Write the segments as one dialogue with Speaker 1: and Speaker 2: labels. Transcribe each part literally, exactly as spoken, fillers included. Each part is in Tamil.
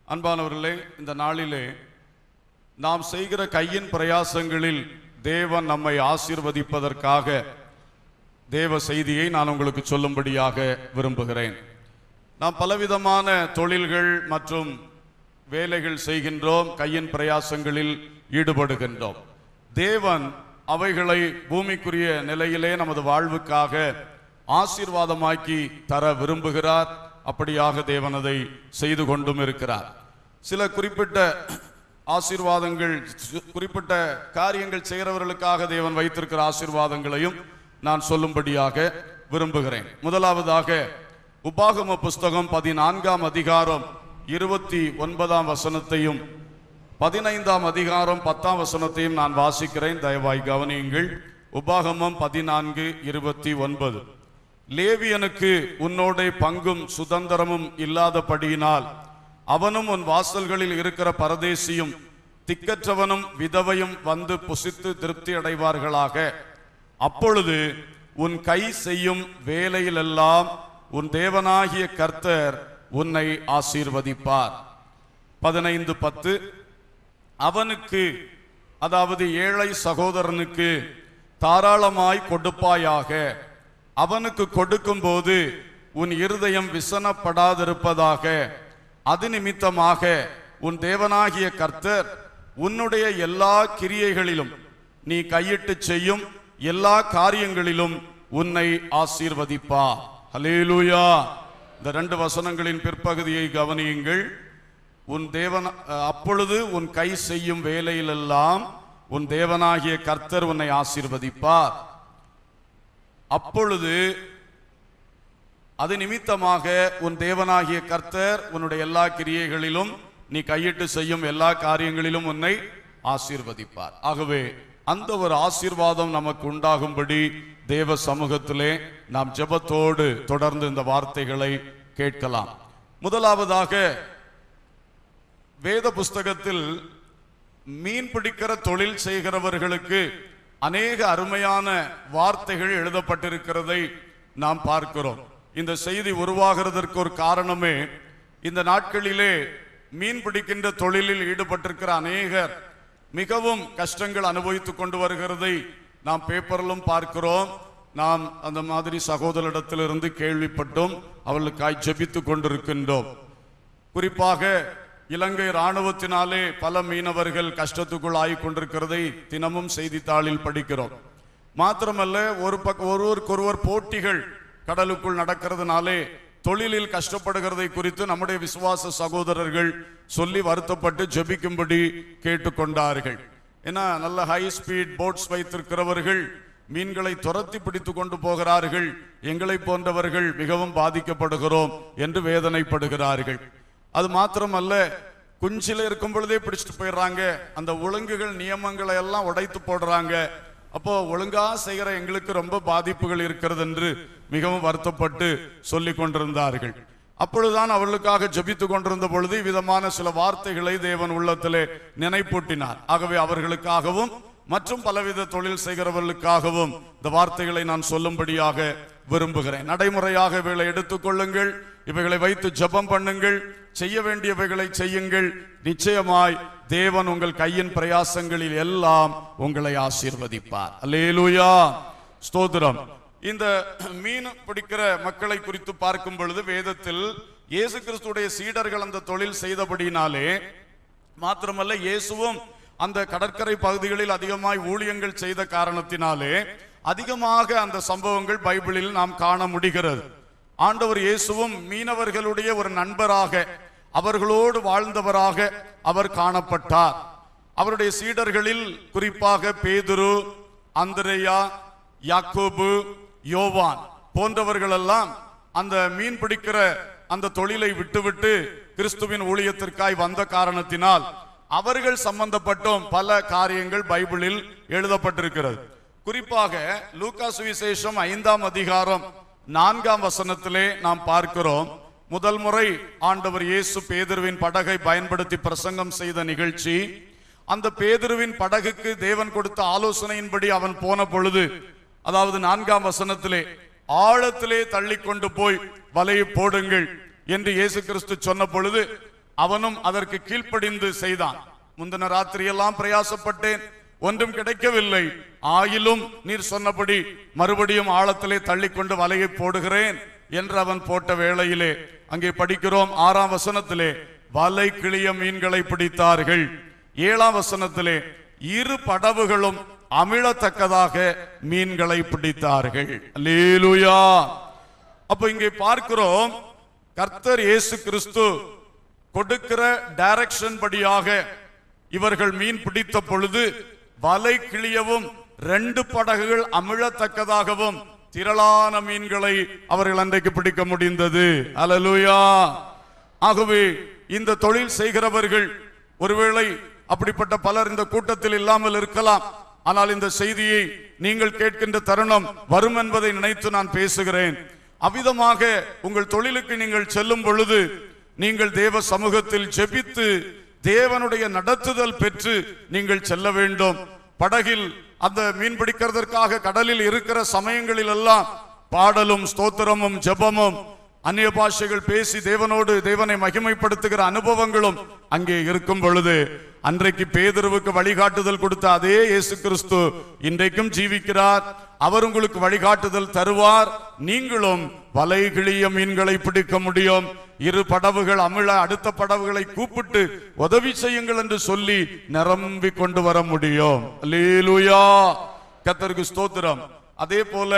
Speaker 1: அன்பானவர்களே, இந்த நாளிலே நாம் செய்கிற கையின் பிரயாசங்களில் தேவன் நம்மை ஆசீர்வதிப்பதற்காக தேவ செய்தியை நான் உங்களுக்கு சொல்லும்படியாக விரும்புகிறேன். நாம் பலவிதமான தொழில்கள் மற்றும் வேலைகள் செய்கின்றோம், கையின் பிரயாசங்களில் ஈடுபடுகின்றோம். தேவன் அவைகளை பூமிக்குரிய நிலையிலே நமது வாழ்வுக்காக ஆசீர்வாதமாக்கி தர விரும்புகிறார். அப்படியாக தேவன் அதை செய்து கொண்டும் இருக்கிறார். சில குறிப்பிட்ட ஆசீர்வாதங்கள், குறிப்பிட்ட காரியங்கள் செய்கிறவர்களுக்காக தேவன் வைத்திருக்கிற ஆசீர்வாதங்களையும் நான் சொல்லும்படியாக விரும்புகிறேன். முதலாவதாக உபாகம புஸ்தகம் பதினான்காம் அதிகாரம் இருபத்தி ஒன்பதாம் வசனத்தையும் பதினைந்தாம் அதிகாரம் பத்தாம் வசனத்தையும் நான் வாசிக்கிறேன். தயவாய் கவனியுங்கள். உபாகமம் பதினான்கு இருபத்தி ஒன்பது. லேவியனுக்கு உன்னோட பங்கும் சுதந்திரமும் இல்லாதபடியினால் அவனும் உன் வாசல்களில் இருக்கிற பரதேசியும் திக்கற்றவனும் விதவையும் வந்து புசித்து திருப்தி அடைவார்களாக. அப்பொழுது உன் கை செய்யும் வேலையிலெல்லாம் உன் தேவனாகிய கர்த்தர் உன்னை ஆசீர்வதிப்பார். பதினைந்து பத்து. அவனுக்கு, அதாவது ஏழை சகோதரனுக்கு தாராளமாய் கொடுப்பாயாக. அவனுக்கு கொடுக்கும் போது உன் இருதயம் விசனப்படாதிருப்பதாக. அது நிமித்தமாக உன் தேவனாகிய கர்த்தர் உன்னுடைய எல்லா கிரியைகளிலும் நீ கையிட்டு செய்யும் எல்லா காரியங்களிலும் உன்னை ஆசீர்வதிப்பார். ஹல்லேலூயா. இந்த ரெண்டு வசனங்களின் பிற்பகுதியை கவனியுங்கள். உன் தேவன் அப்பொழுது உன் கை செய்யும் வேலையிலெல்லாம் உன் தேவனாகிய கர்த்தர் உன்னை ஆசீர்வதிப்பார். அப்பொழுது அது நிமித்தமாக உன் தேவனாகிய கர்த்தர் உன்னுடைய எல்லா கிரியைகளிலும் நீ கையிட்டு செய்யும் எல்லா காரியங்களிலும் உன்னை ஆசீர்வதிப்பார். ஆகவே அந்த ஒரு ஆசீர்வாதம் நமக்கு உண்டாகும்படி தேவ சமூகத்திலே நாம் ஜெபத்தோடு தொடர்ந்து இந்த வார்த்தைகளை கேட்கலாம். முதலாவதாக வேத புஸ்தகத்தில் மீன் பிடிக்கிற தொழில் செய்கிறவர்களுக்கு அநேக அருமையான வார்த்தைகள் எழுதப்பட்டிருக்கிறதை நாம் பார்க்கிறோம். இந்த செய்தி உருவாகிறதற்கு ஒரு காரணமே, இந்த நாட்களிலே மீன் பிடிக்கின்ற தொழிலில் ஈடுபட்டிருக்கிற அநேகர் மிகவும் கஷ்டங்கள் அனுபவித்துக் கொண்டு வருகிறதை நாம் பேப்பரிலும் பார்க்கிறோம். நாம் அந்த மாதிரி சகோதரிடத்திலிருந்து கேள்விப்பட்டும் அவர்களுக்காய் ஜெபித்து கொண்டிருக்கின்றோம். குறிப்பாக இலங்கை இராணுவத்தினாலே பல மீனவர்கள் கஷ்டத்துக்குள் ஆகிக் கொண்டிருக்கிறதை தினமும் செய்தித்தாளில் படிக்கிறோம். மாத்திரமல்ல, ஒரு பக்க ஒருவருக்கொருவர் போட்டிகள் கடலுக்குள் நடக்கிறதுனாலே தொழிலில் கஷ்டப்படுகிறதை குறித்து நம்முடைய விசுவாச சகோதரர்கள் சொல்லி வருத்தப்பட்டு ஜெபிக்கும்படி கேட்டுக்கொண்டார்கள். ஏன்னா நல்ல ஹை ஸ்பீட் போட்ஸ் வைத்திருக்கிறவர்கள் மீன்களை துரத்தி பிடித்து கொண்டு போகிறார்கள், எங்களை போன்றவர்கள் மிகவும் பாதிக்கப்படுகிறோம் என்று வேதனைப்படுகிறார்கள். அது மாத்திரமல்ல, குஞ்சில இருக்கும் பொழுதே பிடிச்சிட்டு போயிடுறாங்க. அந்த ஒழுங்குகள் நியமங்களை எல்லாம் உடைத்து போடுறாங்க. அப்போ ஒழுங்கா செய்கிற எங்களுக்கு ரொம்ப பாதிப்புகள் இருக்கிறது என்று மிகவும் வருத்தப்பட்டு சொல்லி கொண்டிருந்தார்கள். அப்பொழுதுதான் அவர்களுக்காக ஜெபித்து கொண்டிருந்த பொழுது விதமான சில வார்த்தைகளை தேவன் உள்ளத்திலே நினைப்பூட்டினார். ஆகவே அவர்களுக்காகவும் மற்றும் பலவித தொழில் செய்கிறவர்களுக்காகவும் இந்த வார்த்தைகளை நான் சொல்லும்படியாக விரும்புகிறேன். நடைமுறையாக இவைகளை எடுத்துக்கொள்ளுங்கள், இவைகளை வைத்து ஜெபம் பண்ணுங்கள், செய்ய வேண்டியவைகளை செய்யுங்கள். நிச்சயமாய் தேவன் உங்கள் கையின் பிரயாசங்களில் எல்லாம் உங்களை ஆசீர்வதிப்பார். அல்லேலூயா, ஸ்தோத்திரம். இந்த மீன் பிடிக்கிற மக்களை குறித்து பார்க்கும் பொழுது வேதத்தில் இயேசு கிறிஸ்துடைய சீடர்கள் அந்த தொழில் செய்தபடினாலே, மாத்திரமல்ல இயேசுவும் அந்த கடற்கரை பகுதிகளில் அதிகமாய் ஊழியங்கள் செய்த காரணத்தினாலே அதிகமாக அந்த சம்பவங்கள் பைபிளில் நாம் காண முடிகிறது. ஆண்டவர் இயேசுவும் மீனவர்களுடைய ஒரு நண்பராக, அவர்களோடு வாழ்ந்தவராக அவர் காணப்பட்டார். அவருடைய சீடர்களில் குறிப்பாக பேதுரு, அந்திரேயா, யாக்கோபு, யோவான் போன்றவர்கள் எல்லாம் அந்த மீன் பிடிக்கிற அந்த தொழிலை விட்டுவிட்டு கிறிஸ்துவின் ஊழியத்திற்காய் வந்த காரணத்தினால் அவர்கள் சம்பந்தப்பட்டும் பல காரியங்கள் பைபிளில் எழுதப்பட்டிருக்கிறது. குறிப்பாக லூக்கா சுவிசேஷம் ஐந்தாம் அதிகாரம் நான்காம் வசனத்திலே நாம் பார்க்கிறோம். முதல் முறை ஆண்டவர் இயேசு பேதுருவின் படகை பயன்படுத்தி பிரசங்கம் செய்த நிகழ்ச்சி. அந்த பேதுருவின் படகுக்கு தேவன் கொடுத்த ஆலோசனையின்படி அவன் போன பொழுது, அதாவது நான்காம் வசனத்திலே, ஆழத்திலே தள்ளி கொண்டு போய் வலையை போடுங்கள் என்று இயேசு கிறிஸ்து சொன்ன பொழுது அவனும் அதற்கு கீழ்ப்படிந்து செய்தான். முந்தின ராத்திரியெல்லாம் பிரயாசப்பட்டேன், ஒன்றும் கிடைக்கவில்லை. ஆயிலும் நீர் சொன்னபடி மறுபடியும் ஆழத்திலே தள்ளிக்கொண்டு வலையை போடுகிறேன் என்று அவன் போட்ட வேளையிலே அங்கே படிக்கிறோம் ஆறாம் வசனத்திலே வலை கிளிய மீன்களை பிடித்தார்கள். ஏழாம் வசனத்திலே இரு படவுகளும் அமிழத்தக்கதாக மீன்களை பிடித்தார்கள். அல்லேலூயா. அப்ப இங்கே பார்க்கிறோம், கர்த்தர் இயேசு கிறிஸ்து கொடுக்கிற டைரக்ஷன் படியாக இவர்கள் மீன் பிடித்த பொழுது வலை கிளியவும் ரெண்டு படகுகள் அமிழத்தக்கதாகவும் திரளான மீன்களை அவர்கள் அன்றைக்கு பிடிக்க முடிந்தது. அல்லேலூயா. ஆகவே இந்த தொழில் செய்கிறவர்கள் ஒருவேளை அப்படிப்பட்ட பலர் இந்த கூட்டத்தில் இல்லாமல் இருக்கலாம். ஆனால் இந்த செய்தியை நீங்கள் கேட்கின்ற தருணம் வரும் என்பதை நினைத்து நான் பேசுகிறேன். அவ்விதமாக உங்கள் தொழிலுக்கு நீங்கள் செல்லும் பொழுது நீங்கள் தேவ சமூகத்தில் ஜெபித்து தேவனுடைய நடத்துதல் பெற்று நீங்கள் செல்ல வேண்டும். படகில் அந்த மீன் பிடிக்கிறதற்காக கடலில் இருக்கிற சமயங்களில் எல்லாம் பாடலும் ஸ்தோத்திரமும் ஜெபமும் அந்நிய பாஷைகள் பேசி தேவனோடு தேவனை மகிமைப்படுத்துகிற அனுபவங்களும் அங்கே இருக்கும் பொழுது அன்றைக்கு பேதுருவுக்கு வழிகாட்டுதல் கொடுத்த அதே இயேசு கிறிஸ்து இன்றைக்கும் ஜீவிக்கிறார். அவர் உங்களுக்கு வழிகாட்டுதல் தருவார். நீங்களும் வலை கிளிய மீன்களை பிடிக்க முடியும். இரு படவுகள் அமிழ அடுத்த படவுகளை கூப்பிட்டு உதவி செய்யுங்கள் என்று சொல்லி நிரம்பி கொண்டு வர முடியும். அல்லேலூயா. கர்த்தருக்கு ஸ்தோத்திரம். அதே போல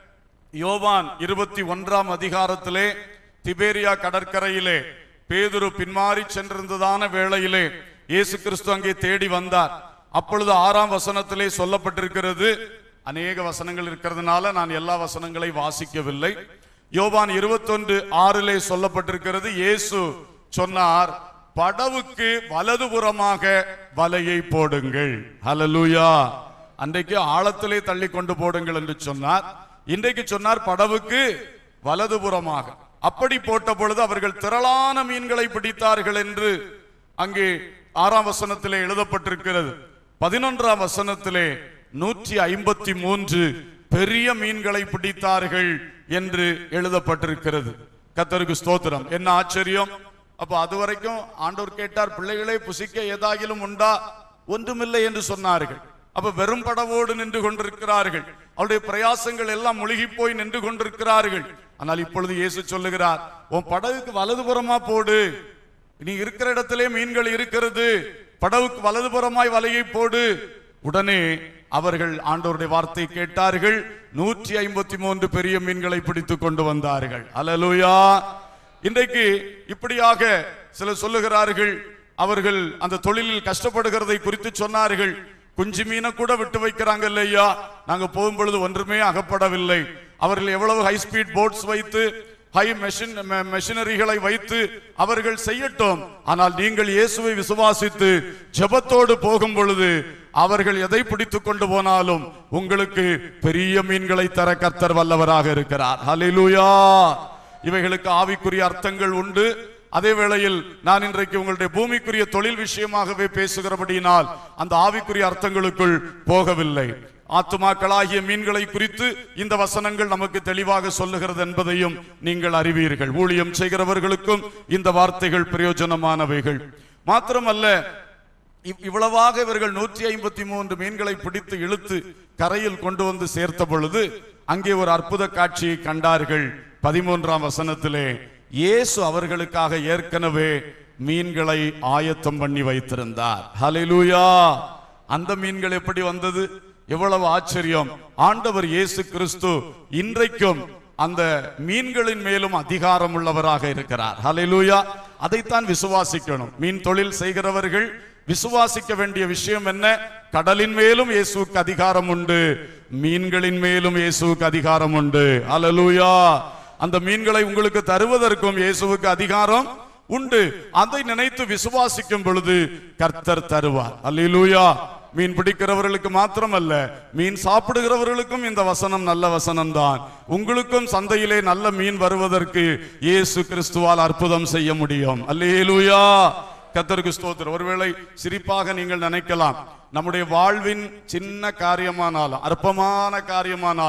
Speaker 1: யோவான் இருபத்தி ஒன்றாம் அதிகாரத்திலே திபேரியா கடற்கரையிலே பேதுரு பின்மாறி சென்றிருந்ததான வேளையிலே இயேசு கிறிஸ்து அங்கே தேடி வந்தார். அப்பொழுது ஆறாம் வசனத்திலே சொல்லப்பட்டிருக்கிறது, அநேக வசனங்கள் இருக்கிறதுனால நான் எல்லா வசனங்களை வாசிக்கவில்லை. யோவான் இருபத்தி ஒன்று ஆறிலே சொல்லப்பட்டிருக்கிறது, இயேசு சொன்னார், படவுக்கு வலதுபுறமாக வலையை போடுங்கள். ஹல்லேலூயா. அன்றைக்கு ஆழத்திலே தள்ளி கொண்டு போடுங்கள் என்று சொன்னார். இன்றைக்கு சொன்னார் படவுக்கு வலதுபுறமாக. அப்படி போட்ட பொழுது அவர்கள் திரளான மீன்களை பிடித்தார்கள் என்று அங்கே ஆறாம் வசனத்திலே எழுதப்பட்டிருக்கிறது. பதினொன்றாம் வசனத்திலே நூற்றி ஐம்பத்தி மூன்று பெரிய மீன்களை பிடித்தார்கள் என்று எழுதப்பட்டிருக்கிறது. கர்த்தருக்கு ஸ்தோத்திரம். என்ன ஆச்சரியம். அப்ப அதுவரைக்கும் ஆண்டவர் கேட்டார், பிள்ளைகளே புசிக்க ஏதாகிலும் உண்டா? ஒன்றுமில்லை என்று சொன்னார்கள். அப்ப வெறும் படவோடு நின்று கொண்டிருக்கிறார்கள். அவருடைய பிரயாசங்கள் எல்லாம் முழுகி போய் நின்று கொண்டிருக்கிறார்கள். ஆனால் இப்பொழுது இயேசு சொல்லுகிறார், உன் படகுக்கு வலதுபுறமா போடு, நீ இருக்கிற இடத்திலே மீன்கள் இருக்கிறது, படவுக்கு வலதுபுறமாய் வலையை போடு. உடனே அவர்கள் ஆண்டவருடைய வார்த்தை கேட்டார்கள். நூற்றி ஐம்பத்தி மூன்று பெரிய மீன்களை பிடித்து கொண்டு வந்தார்கள். அல்லேலூயா. இன்றைக்கு இப்படியாக சிலர் சொல்லுகிறார்கள், அவர்கள் அந்த தொழிலில் கஷ்டப்படுகிறதை குறித்து சொன்னார்கள். குஞ்சு மீனை கூட விட்டு வைக்கிறாங்க இல்லையா, நாங்க போகும் பொழுது ஒன்றுமே அகப்படவில்லை. அவர்கள் எவ்வளவு ஹை ஸ்பீட் போட்ஸ் வைத்து ஹை மெஷின் மெஷினரிகளை வைத்து அவர்கள் செய்யட்டும். ஆனால் நீங்கள் இயேசுவை விசுவாசித்து ஜெபத்தோடு போகும் பொழுது அவர்கள் எதை பிடித்துக் கொண்டு போனாலும் உங்களுக்கு பெரிய மீன்களை தர கர்த்தர் வல்லவராக இருக்கிறார். ஹல்லேலூயா. இவைகளுக்கு ஆவிக்குரிய அர்த்தங்கள் உண்டு. அதே வேளையில் நான் இன்றைக்கு உங்களுடைய பூமிக்குரிய தொழில் விஷயமாகவே பேசுகிறபடியினால் அந்த ஆவிக்குரிய அர்த்தங்களுக்குள் போகவில்லை. ஆத்துமாக்களாகிய மீன்களை குறித்து இந்த வசனங்கள் நமக்கு தெளிவாக சொல்லுகிறது என்பதையும் நீங்கள் அறிவீர்கள். ஊழியம் செய்கிறவர்களுக்கும் இந்த வார்த்தைகள் பிரயோஜனமானவைகள். மாத்திரமல்ல, இவ்வளவாக இவர்கள் நூற்றி ஐம்பத்தி மூன்று மீன்களை பிடித்து இழுத்து கரையில் கொண்டு வந்து சேர்த்த பொழுது அங்கே ஒரு அற்புத காட்சியை கண்டார்கள். பதிமூன்றாம் வசனத்திலே இயேசு அவர்களுக்காக ஏற்கனவே மீன்களை ஆயத்தம் பண்ணி வைத்திருந்தார். ஹல்லேலூயா. அந்த மீன்கள் எப்படி வந்தது? எவ்வளவு ஆச்சரியம். ஆண்டவர் இயேசு கிறிஸ்து இன்றைக்கும் அந்த மீன்களின் மேலும் அதிகாரம் உள்ளவராக இருக்கிறார். ஹல்லேலூயா. அதைத்தான் விசுவாசிக்கணும். மீன் தொழில் செய்கிறவர்கள் விசுவாசிக்க வேண்டிய விஷயம் என்ன? கடலின் மேலும் இயேசுவுக்கு அதிகாரம் உண்டு, மீன்களின் மேலும் இயேசுவுக்கு அதிகாரம் உண்டு. ஹல்லேலூயா. அந்த மீன்களை உங்களுக்கு தருவதற்கும் இயேசுவுக்கு அதிகாரம் உண்டு. அதை நினைத்து விசுவாசிக்கும் பொழுது கர்த்தர் தருவார். அல்லேலூயா. மீன் பிடிக்கிறவர்களுக்கு மாத்திரமல்ல, மீன் சாப்பிடுகிறவர்களுக்கும் இந்த வசனம் நல்ல வசனம் தான். உங்களுக்கும் சந்தையிலே நல்ல மீன் வருவதற்கு இயேசு கிறிஸ்துவால் அற்புதம் செய்ய முடியும். அல்லேலூயா. கர்த்தருக்கு ஸ்தோத்திரம். ஒருவேளை சிரிப்பாக நீங்கள் நினைக்கலாம், நம்முடைய வாழ்வின் சின்ன காரியமானாலும் அற்பமான காரியமானாலும்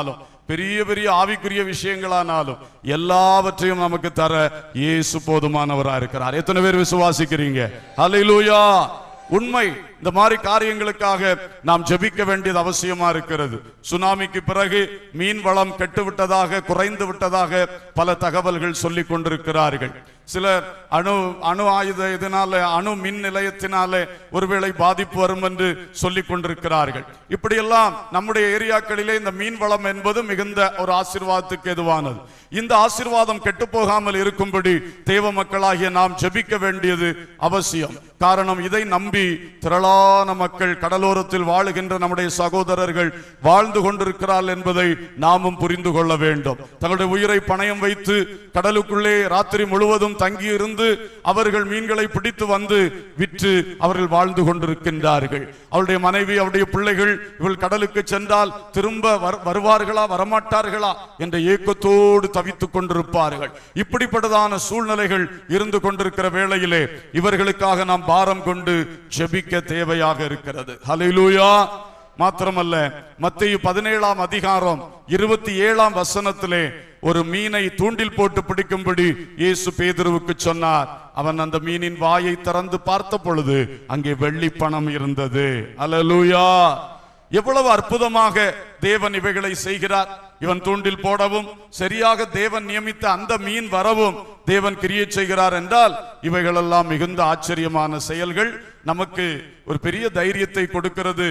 Speaker 1: பெரிய பெரிய ஆவிக்குரிய விஷயங்களானாலும் எல்லாவற்றையும் நமக்கு தர இயேசு போதுமானவராக இருக்கிறார். எத்தனை பேர் விசுவாசிக்கிறீங்க? ஹல்லேலூயா. உண்மை. இந்த மாதிரி காரியங்களுக்காக நாம் ஜெபிக்க வேண்டியது அவசியமா இருக்கிறது. சுனாமிக்கு பிறகு மீன் வளம் கெட்டுவிட்டதாக, குறைந்து விட்டதாக பல தகவல்கள் சொல்லிக் கொண்டிருக்கிறார்கள். சிலர் அணு அணு ஆயுத இதனால, அணு மின் நிலையத்தினாலே ஒருவேளை பாதிப்பு வரும் என்று சொல்லிக் கொண்டிருக்கிறார்கள். இப்படியெல்லாம் நம்முடைய ஏரியாக்களிலே இந்த மீன் வளம் என்பது மிகுந்த ஒரு ஆசீர்வாதத்துக்கு எதுவானது. இந்த ஆசீர்வாதம் கெட்டு போகாமல் இருக்கும்படி தேவ மக்களாகிய நாம் ஜெபிக்க வேண்டியது அவசியம். காரணம், இதை நம்பி திரளான மக்கள் கடலோரத்தில் வாழுகின்ற நம்முடைய சகோதரர்கள் வாழ்ந்து கொண்டிருக்கிறார்கள் என்பதை நாமும் புரிந்து கொள்ள வேண்டும். தங்களுடைய உயிரை பணயம் வைத்து கடலுக்குள்ளே ராத்திரி முழுவதும் தங்கி இருந்து அவர்கள் மீன்களை பிடித்து வந்து விற்று அவர்கள் வாழ்ந்து கொண்டிருக்கின்றார்கள். அவருடைய மனைவி, அவருடைய பிள்ளைகள் இவள் கடலுக்கு சென்றால் திரும்ப வருவார்களா வரமாட்டார்களா என்ற ஏக்கத்தோடு தவித்துக் கொண்டிருப்பார்கள். இப்படிப்பட்டதான சூழ்நிலைகள் இருந்து கொண்டிருக்கிற வேளையிலே இவர்களுக்காக நாம் பாரம் கொண்டு ஜெபிக்க தேவையாக இருக்கிறது. ஹல்லேலூயா. மாத்திரமல்ல, மத்தேயு பதினேழாம் அதிகாரம் இருபத்தி ஏழாம் வசனத்திலே ஒரு மீனை தூண்டில் போட்டு பிடிக்கும்படி இயேசு பேதுருவுக்கு சொன்னார். அவன் அந்த மீனின் வாயை திறந்து பார்த்த பொழுது அங்கே வெள்ளி பணம் இருந்தது. ஹல்லேலூயா. எவ்வளவு அற்புதமாக தேவன் இவைகளை செய்கிறார். இவன் தூண்டில் போடவும் சரியாக தேவன் நியமித்த அந்த மீன் வரவும் தேவன் கிரியை செய்கிறார் என்றால் இவைகளெல்லாம் மிகுந்த ஆச்சரியமான செயல்கள். நமக்கு ஒரு பெரிய தைரியத்தை கொடுக்கிறது.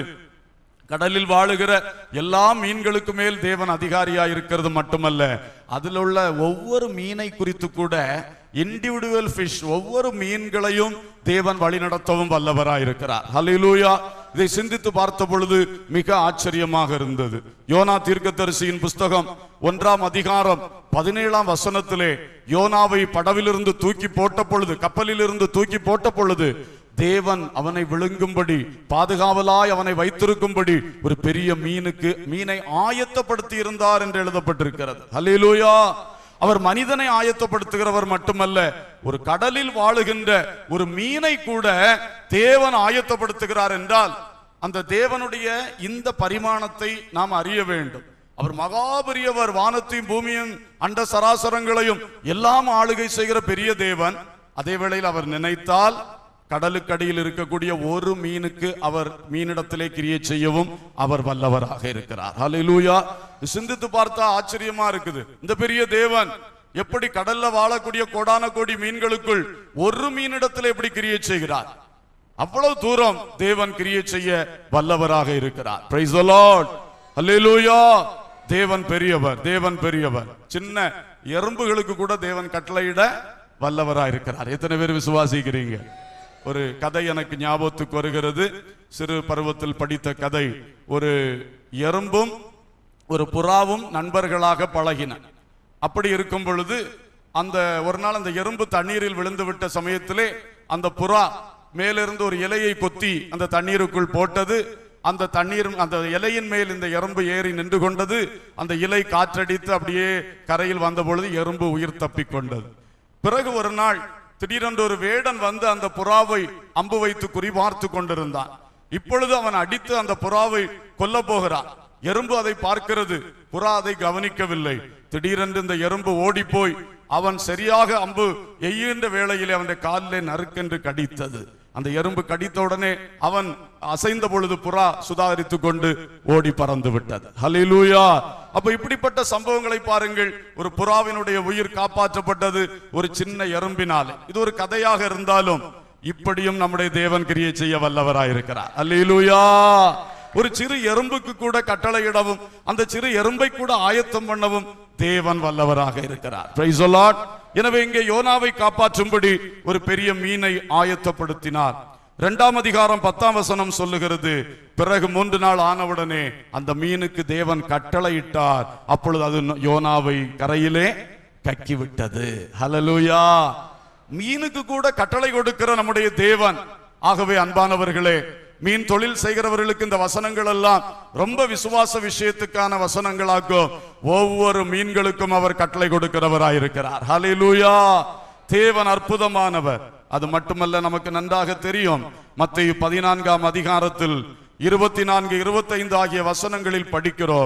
Speaker 1: கடலில் வாழுகிற எல்லா மீன்களுக்கு மேல் தேவன் அதிகாரியா இருக்கிறது மட்டுமல்ல, அதில் உள்ள ஒவ்வொரு மீனை குறித்து கூட இண்டிவிஜுவல் ஃபிஷ், ஒவ்வொரு மீன்களையும் தேவன் வழிநடத்தவும் வல்லவராய் இருக்கிறார். ஹல்லேலூயா. இதை சிந்தித்து பார்த்த பொழுது மிக ஆச்சரியமாக இருந்தது. யோனா தீர்க்கதரிசியின் புஸ்தகம் ஒன்றாம் அதிகாரம் பதினேழாம் வசனத்திலே யோனாவை படவிலிருந்து தூக்கி போட்ட பொழுது, கப்பலில் இருந்து தூக்கி போட்ட பொழுது தேவன் அவனை விழுங்கும்படி, பாதுகாவலாய் அவனை வைத்திருக்கும்படி ஒரு பெரிய மீனுக்கு மீனை ஆயத்தப்படுத்தி இருந்தார் என்று எழுதப்பட்டிருக்கிறது. ஹல்லேலூயா. அவர் மனிதனை ஆயத்தப்படுத்துகிறவர் மட்டுமல்ல, ஒரு கடலில் வாழுகின்ற ஒரு மீனை கூட தேவன் ஆயத்தப்படுத்துகிறார் என்றால் அந்த தேவனுடைய இந்த பரிமாணத்தை நாம் அறிய வேண்டும். அவர் மகாபெரியவர். வானத்தையும் பூமியும் அண்ட சராசரங்களையும் எல்லாம் ஆளுகை செய்கிற பெரிய தேவன். அதே வேளையில் அவர் நினைத்தால் கடலுக்கடியில் இருக்கக்கூடிய ஒரு மீனுக்கு அவர் மீனிடத்திலே கிரியை செய்யவும் அவர் வல்லவராக இருக்கிறார். ஹல்லேலூயா. சிந்தித்து பார்த்தா ஆச்சரியமா இருக்குது. இந்த பெரிய தேவன் எப்படி கடல்ல வாழக்கூடிய கோடான கோடி மீன்களுக்குள் ஒரு மீனிடத்திலே எப்படி கிரியை செய்கிறார்? அவ்வளவு தூரம் தேவன் கிரியை செய்ய வல்லவராக இருக்கிறார். Praise the lord. ஹல்லேலூயா. தேவன் பெரியவர், தேவன் பெரியவர். சின்ன எறும்புகளுக்கு கூட தேவன் கட்டளையிட வல்லவராக இருக்கிறார். எத்தனை பேர் விசுவாசிக்கிறீங்க? ஒரு கதை எனக்கு ஞாபகத்துக்கு வருகிறது. சிறு பருவத்தில் படித்த கதை. ஒரு எறும்பும் ஒரு புறாவும் நண்பர்களாக பழகின. அப்படி இருக்கும் பொழுது அந்த ஒரு நாள் அந்த எறும்பு தண்ணீரில் விழுந்து விட்ட சமயத்திலே அந்த புறா மேலிருந்து ஒரு இலையை கொத்தி அந்த தண்ணீருக்குள் போட்டது. அந்த தண்ணீர் அந்த இலையின் மேல் இந்த எறும்பு ஏறி நின்று கொண்டது. அந்த இலை காற்றடித்து அப்படியே கரையில் வந்த பொழுது எறும்பு உயிர் தப்பி கொண்டது. பிறகு ஒரு நாள் திடீரென்று ஒரு வேடன் வந்து அந்த புறாவை அம்பு வைத்து குறிபார்த்து கொண்டிருந்தான். இப்பொழுது அவன் அடித்து அந்த புறாவை கொல்ல போகிறான். எறும்பு அதை பார்க்கிறது, புறா அதை கவனிக்கவில்லை. திடீரென்று இந்த எறும்பு ஓடி போய் அவன் சரியாக அம்பு எய்கின்ற வேளையிலே அவனுடைய காலிலே நறுக்கென்று கடித்தது. அந்த எறும்பு கடித்த உடனே அவன் அசைந்த பொழுது புறா சுதாரித்து கொண்டு ஓடி பறந்து விட்டது. ஹல்லேலூயா. அப்ப இப்படிப்பட்ட சம்பவங்களை பாருங்கள். ஒரு புறாவினுடைய உயிர் காப்பாற்றப்பட்டது ஒரு சின்ன எறும்பினாலே. இது ஒரு கதையாக இருந்தாலும் இப்படியும் நம்முடைய தேவன் கிரியை செய்ய வல்லவராயிருக்கிறார். ஹல்லேலூயா. ஒரு சிறு எறும்புக்கு கூட கட்டளையிடவும் அந்த சிறு எறும்பை கூட ஆயத்தம் பண்ணவும் தேவன் வல்லவராக இருக்கிறார். Praise the lord. எனவே இங்கே யோனாவை காப்பாற்றும்படி ஒரு பெரிய மீனை ஆயத்தப்படுத்தினார். இரண்டாம் அதிகாரம் பத்தாம் வசனம் சொல்லுகிறது, பிறகு மூன்று நாள் ஆனவுடனே அந்த மீனுக்கு தேவன் கட்டளையிட்டார். அப்பொழுது அது யோனாவை கரையிலே கக்கிவிட்டது. ஹல்லேலூயா. மீனுக்கு கூட கட்டளை கொடுக்கிற நம்முடைய தேவன். ஆகவே அன்பானவர்களே, மீன் தொழில் செய்கிறவர்களுக்கு இந்த வசனங்கள் எல்லாம் ரொம்ப விசுவாச விஷயத்துக்கான வசனங்களாக்கும். ஒவ்வொரு மீன்களுக்கும் அவர் கட்டளை கொடுக்கிறவராயிருக்கிறார். ஹல்லேலூயா. தேவன் அற்புதமானவர். அது மட்டுமல்ல, நமக்கு நன்றாக தெரியும். மத்தேயு பதினான்காம் அதிகாரத்தில் இருபத்தி நான்கு இருபத்தைந்து ஆகிய வசனங்களில் படிக்கிறோம்,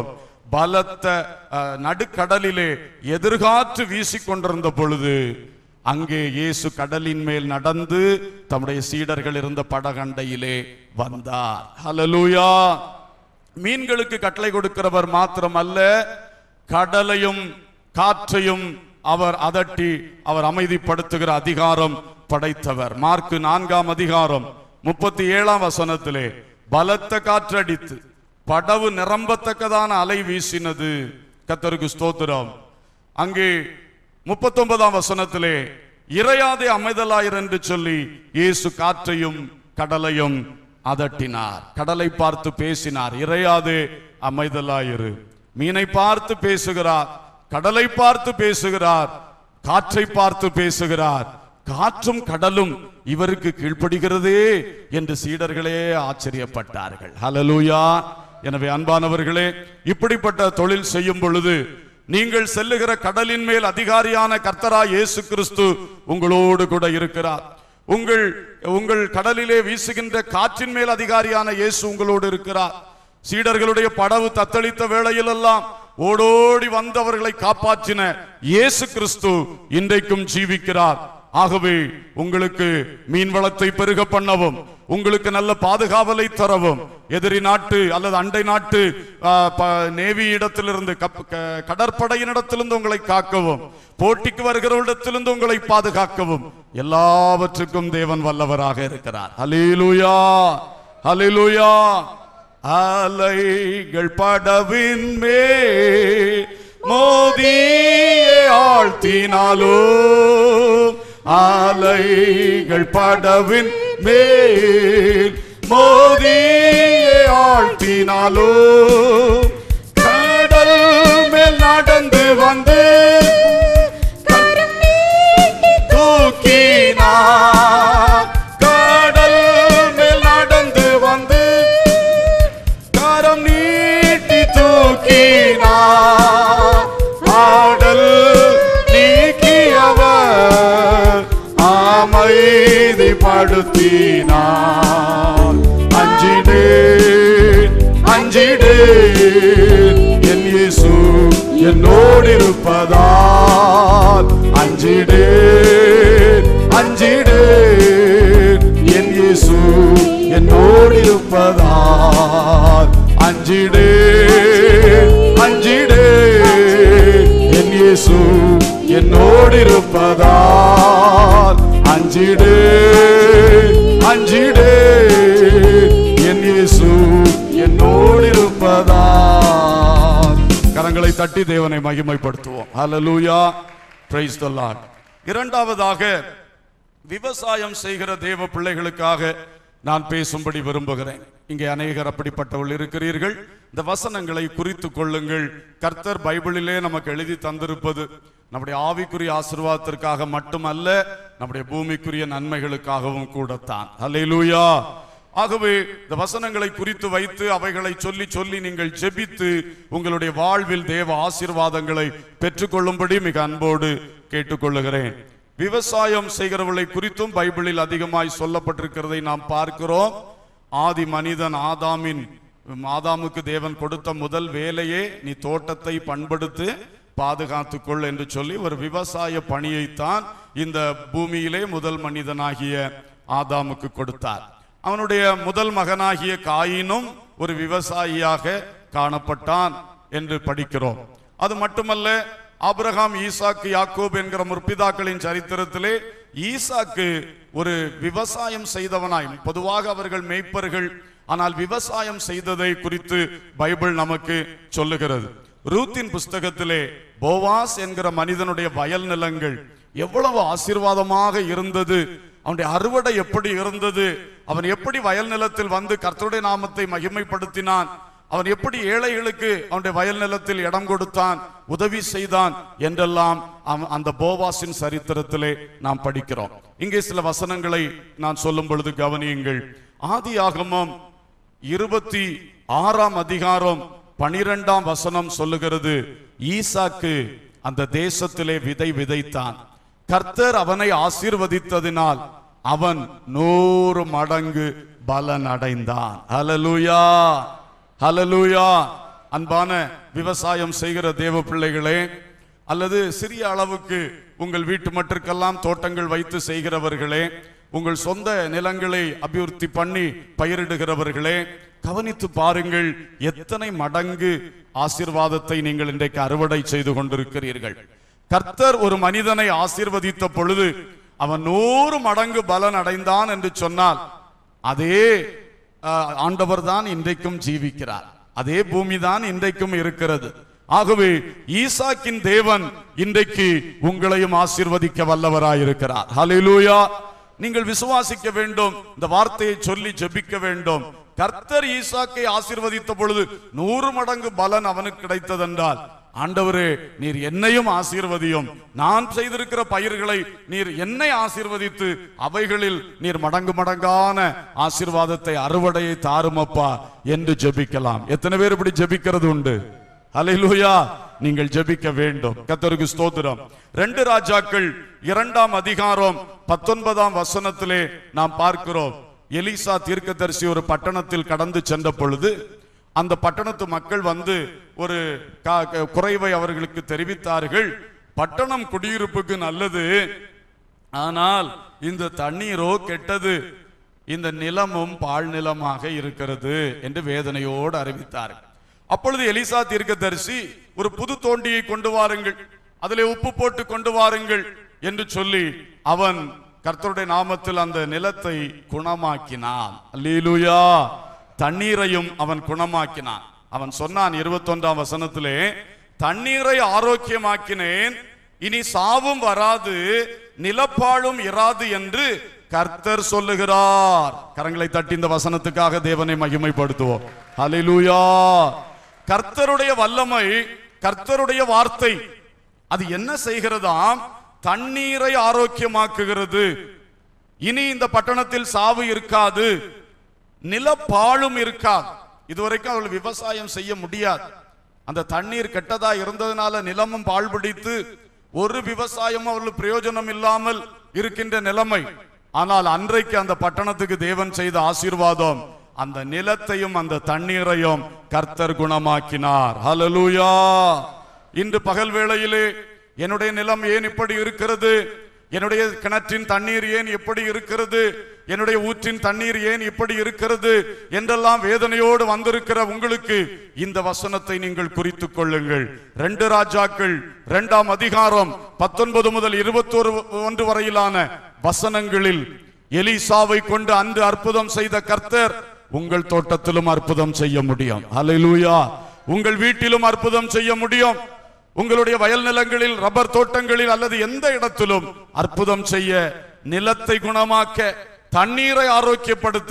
Speaker 1: பலத்த நடுக்கடலிலே எதிர்காற்று வீசிக்கொண்டிருந்த பொழுது அங்கே இயேசு கடலின் மேல் நடந்து தம்முடைய சீடர்கள் இருந்த படகண்டையிலே வந்தார். ஹல்லேலூயா. மீன்களுக்கு கட்டளை கொடுக்கிறவர் மாத்திரமல்ல, கடலையும் காற்றையும் அவர் அதட்டி அவர் அமைதிப்படுத்துகிற அதிகாரம் படைத்தவர். மார்க்கு நான்காம் அதிகாரம் முப்பத்தி ஏழாம் வசனத்திலே பலத்த காற்றடித்து படவு நிரம்பத்தக்கதான அலை வீசினது. கர்த்தருக்கு ஸ்தோத்திரம். அங்கே முப்பத்தி ஒன்பதாம் வசனத்திலே இறையாதே அமைதலாயிரு என்று சொல்லி இயேசு காற்றையும் கடலையும் அதட்டினார். கடலை பார்த்து பேசினார், இறையாதே அமைதலாயிரு. மீனை பார்த்து பேசுகிறார், கடலை பார்த்து பேசுகிறார், காற்றை பார்த்து பேசுகிறார். காற்றும் கடலும் இவருக்கு கீழ்ப்படுகிறதே என்று சீடர்களே ஆச்சரியப்பட்டார்கள். ஹல்லேலூயா. எனவே அன்பானவர்களே, இப்படிப்பட்ட தொழில் செய்யும் பொழுது நீங்கள் செல்லுகிற கடலின் மேல் அதிகாரியான கர்த்தராய் இயேசு கிறிஸ்து உங்களோடு கூட இருக்கிறார். உங்கள் உங்கள் கடலிலே வீசுகின்ற காற்றின் மேல் அதிகாரியான இயேசு உங்களோடு இருக்கிறார். சீடர்களுடைய படவு தத்தளித்த வேளையில் எல்லாம் ஓடோடி வந்தவர்களை காப்பாற்றின இயேசு கிறிஸ்து இன்றைக்கும் ஜீவிக்கிறார். ஆகவே உங்களுக்கு மீன் வளத்தை பெருக பண்ணவும், உங்களுக்கு நல்ல பாதுகாவலை தரவும், எதிரி நாட்டு அல்லது அண்டை நாட்டு நேவி இடத்திலிருந்து கடற்படையினிடத்திலிருந்து உங்களை காக்கவும், போட்டிக்கு வருகிறவரிடத்திலிருந்து உங்களை பாதுகாக்கவும் எல்லாவற்றுக்கும் தேவன் வல்லவராக இருக்கிறார். ஹல்லேலூயா, ஹல்லேலூயா. அலைகள் படவின் மேல் மோதியே ஆழ்த்தினாலும், அலைகள் படவின் மேல் மோதியே ஆழ்த்தினாலும், கடல் மேல் நடந்து வந்து தூக்கினார். கடல் மேல் நடந்து வந்து கரம் நீட்டி தூக்கினார். ஆடல் நீக்கியவர் அமைதிப்படுத்தினார். அஞ்சிடே அஞ்சிடே என் இயேசு என்னோடு இருப்பதால், அஞ்சிடே அஞ்சிடே என் இயேசு என்னோடு இருப்பதால், அஞ்சிடே அஞ்சிடே என் இயேசு என்னோடு இருப்பதால், அஞ்சிடே அஞ்சிடே என் இயேசு என்னோடு இருப்பதால். கரங்களை தட்டி தேவனை மகிமைப்படுத்துவோம். Hallelujah, praise the lord. இரண்டாவதாக, விவசாயம் செய்கிற தேவ பிள்ளைகளுக்காக நான் பேசும்படி விரும்புகிறேன். இங்கே அநேகர் அப்படிப்பட்டவர்கள் இருக்கிறீர்கள். இந்த வசனங்களை குறித்து கொள்ளுங்கள். கர்த்தர் பைபிளிலே நமக்கு எழுதி தந்திருப்பது நம்முடைய ஆவிக்குரிய ஆசீர்வாதத்திற்காக மட்டுமல்ல, நம்முடைய பூமிக்குரிய நன்மைகளுக்காகவும் கூடத்தான். ஹல்லேலூயா. ஆகவே இந்த வசனங்களை குறித்து வைத்து அவைகளை சொல்லி சொல்லி நீங்கள் ஜெபித்து உங்களுடைய வாழ்வில் தேவ ஆசீர்வாதங்களை பெற்றுக்கொள்ளும்படி மிக அன்போடு கேட்டுக்கொள்ளுகிறேன். விவசாயம் செய்கிறவர்களை குறித்தும் பைபிளில் அதிகமாய் சொல்லப்பட்டிருக்கிறதை நாம் பார்க்கிறோம். ஆதி மனிதன் ஆதாமின் ஆதாமுக்கு தேவன் கொடுத்த முதல் வேலையே நீ தோட்டத்தை பண்படுத்து பாதுகாத்துக்கொள் என்று சொல்லி ஒரு விவசாய பணியைத்தான் இந்த பூமியிலே முதல் மனிதனாகிய ஆதாமுக்கு கொடுத்தார். அவனுடைய முதல் மகனாகிய காயினும் ஒரு விவசாயியாக காணப்பட்டான் என்று படிக்கிறோம். அது மட்டுமல்ல, ஆபிரகாம், ஈசாக்கு, யாக்கோபு என்கிற முற்பிதாக்களின் சரித்திரத்திலே ஈசாக்கு ஒரு விவசாயம் செய்தவனாய், பொதுவாக அவர்கள் மேய்ப்பர்கள், ஆனால் விவசாயம் செய்ததை குறித்து பைபிள் நமக்கு சொல்லுகிறது. ரூத்தின் புஸ்தகத்திலே போவாஸ் என்கிற மனிதனுடைய வயல் நிலங்கள் எவ்வளவு ஆசீர்வாதமாக இருந்தது, அவனுடைய அறுவடை எப்படி இருந்தது, அவன் எப்படி வயல் நிலத்தில் வந்து கர்த்தருடைய நாமத்தை மகிமைப்படுத்தினான், அவன் எப்படி ஏழைகளுக்கு அவனுடைய வயல் நிலத்தில் இடம் கொடுத்தான், உதவி செய்தான் என்றெல்லாம் அந்த போவாசின் சரித்திரத்திலே நாம் படிக்கிறோம். இங்கே சில வசனங்களை நான் சொல்லும் பொழுது கவனியுங்கள். ஆதியாகமம் இருபத்தி ஆறாம் அதிகாரம் பனிரெண்டாம் வசனம் சொல்லுகிறது, ஈசாக்கு அந்த தேசத்திலே விதை விதைத்தான், கர்த்தர் அவனை ஆசீர்வதித்ததினால் அவன் நூறு மடங்கு பலன் அடைந்தான். ஹல்லேலூயா, ஹல்லேலூயா. அன்பான விவசாயம் செய்கிற தேவ பிள்ளைகளே, அல்லது சிறிய அளவுக்கு உங்கள் வீட்டு மட்டிற்கெல்லாம் தோட்டங்கள் வைத்து செய்கிறவர்களே, உங்கள் சொந்த நிலங்களை அபிவிருத்தி பண்ணி பயிரிடுகிறவர்களே, கவனித்து பாருங்கள், எத்தனை மடங்கு ஆசீர்வாதத்தை நீங்கள் இன்றைக்கு அறுவடை செய்து கொண்டிருக்கிறீர்கள். கர்த்தர் ஒரு மனிதனை ஆசீர்வதித்த பொழுது அவன் நூறு மடங்கு பலன் அடைந்தான் என்று சொன்னால், அதே ஆண்டவர் தான் இன்றைக்கும் ஜீவிக்கிறார், அதே பூமி தான் இன்றைக்கும் இருக்கிறது. ஆகவே ஈசாக்கின் தேவன் இன்றைக்கு உங்களையும் ஆசீர்வதிக்க வல்லவராயிருக்கிறார். ஹல்லேலூயா. நீங்கள் விசுவாசிக்க வேண்டும், இந்த வார்த்தையை சொல்லி ஜெபிக்க வேண்டும். கர்த்தர் ஈசாக்கை ஆசீர்வதித்த பொழுது நூறு மடங்கு பலன் அவனுக்கு கிடைத்ததென்றால், ஆண்டவரே நீர் என்னையும் ஆசீர்வதியும், நான் செய்திருக்கிற பயிர்களை நீர் என்னை ஆசீர்வதித்து அவைகளில் நீர் மடங்கு மடங்கான ஆசீர்வாதத்தை அறுவடையை தாருமப்பா என்று ஜெபிக்கலாம். எத்தனை பேர் இப்படி ஜெபிக்கிறது உண்டு? ஹல்லேலூயா. நீங்கள் ஜெபிக்க வேண்டும். கர்த்தருக்கு ஸ்தோத்திரம். ரெண்டு ராஜாக்கள் இரண்டாம் அதிகாரம் பத்தொன்பதாம் வசனத்திலே நாம் பார்க்கிறோம், எலிசா தீர்க்கதரிசி ஒரு பட்டணத்தில் கடந்து சென்ற பொழுது அந்த பட்டணத்து மக்கள் வந்து ஒரு குறைவை அவர்களுக்கு தெரிவித்தார்கள். பட்டணம் குடியிருப்புக்கு நல்லது, ஆனால் இந்த தண்ணீரோ கெட்டது, இந்த நிலமும் பாழ் நிலமாக இருக்கிறது என்று வேதனையோடு அறிவித்தார்கள். அப்பொழுது எலிசா தீர்க்கதரிசி, ஒரு புது தோண்டியை கொண்டு வாருங்கள், அதிலே உப்பு போட்டு கொண்டு வாருங்கள் என்று சொல்லி அவன் கர்த்தருடைய நாமத்தில் அந்த நிலத்தை குணமாக்கினான். அல்லேலூயா. தண்ணீரையும் அவன் குணமாக்கினான். அவன் சொன்னான் இருபத்தி ஒன்றாம் வசனத்திலே, தண்ணீரை ஆரோக்கியமாக்கினேன், இனி சாவும் வராது, நிலப்பாழும் இராது என்று கர்த்தர் சொல்லுகிறார். கரங்களை தட்டி இந்த வசனத்துக்காக தேவனை மகிமைப்படுத்துவோம். ஹல்லேலூயா. கர்த்தருடைய வல்லமை, கர்த்தருடைய வார்த்தை அது என்ன செய்கிறதாம்? தண்ணீரை ஆரோக்கியமாக்குகிறது. இனி இந்த பட்டணத்தில் சாவு இருக்காது, நிலப்பாழும் இருக்காது. இதுவரைக்கும் அவர்கள் விவசாயம் செய்ய முடியாது. அந்த தண்ணீர் கெட்டதா இருந்ததுனால நிலமும் பாழ் பிடித்து ஒரு விவசாயமும் அவர்கள் பிரயோஜனம் இல்லாமல் இருக்கின்ற நிலைமை. ஆனால் அன்றைக்கு அந்த பட்டணத்துக்கு தேவன் செய்த ஆசீர்வாதம், அந்த நிலத்தையும் அந்த தண்ணீரையும் கர்த்தர் குணமாக்கினார். ஹல்லேலூயா. இன்று பகல் வேளையிலே என்னுடைய நிலம் ஏன் இப்படி இருக்கிறது, என்னுடைய கிணற்றின் தண்ணீர் ஏன் எப்படி இருக்கிறது, என்னுடைய ஊற்றின் தண்ணீர் ஏன் இப்படி இருக்கிறது என்றெல்லாம் வேதனையோடு வந்திருக்கிற உங்களுக்கு இந்த வசனத்தை நீங்கள் குறித்துக் கொள்ளுங்கள். ரெண்டு ராஜாக்கள் இரண்டாம் அதிகாரம் பத்தொன்பது முதல் இருபத்தி ஒன்று வரையிலான வசனங்களில் எலிசாவை கொண்டு அன்று அற்புதம் செய்த கர்த்தர் உங்கள் தோட்டத்திலும் அற்புதம் செய்ய முடியும். ஹல்லேலூயா. உங்கள் வீட்டிலும் அற்புதம் செய்ய முடியும். உங்களுடைய வயல் நிலங்களில், ரப்பர் தோட்டங்களில் அல்லது எந்த இடத்திலும் அற்புதம் செய்ய, நிலத்தை குணமாக்க, தண்ணீரை ஆரோக்கியப்படுத்த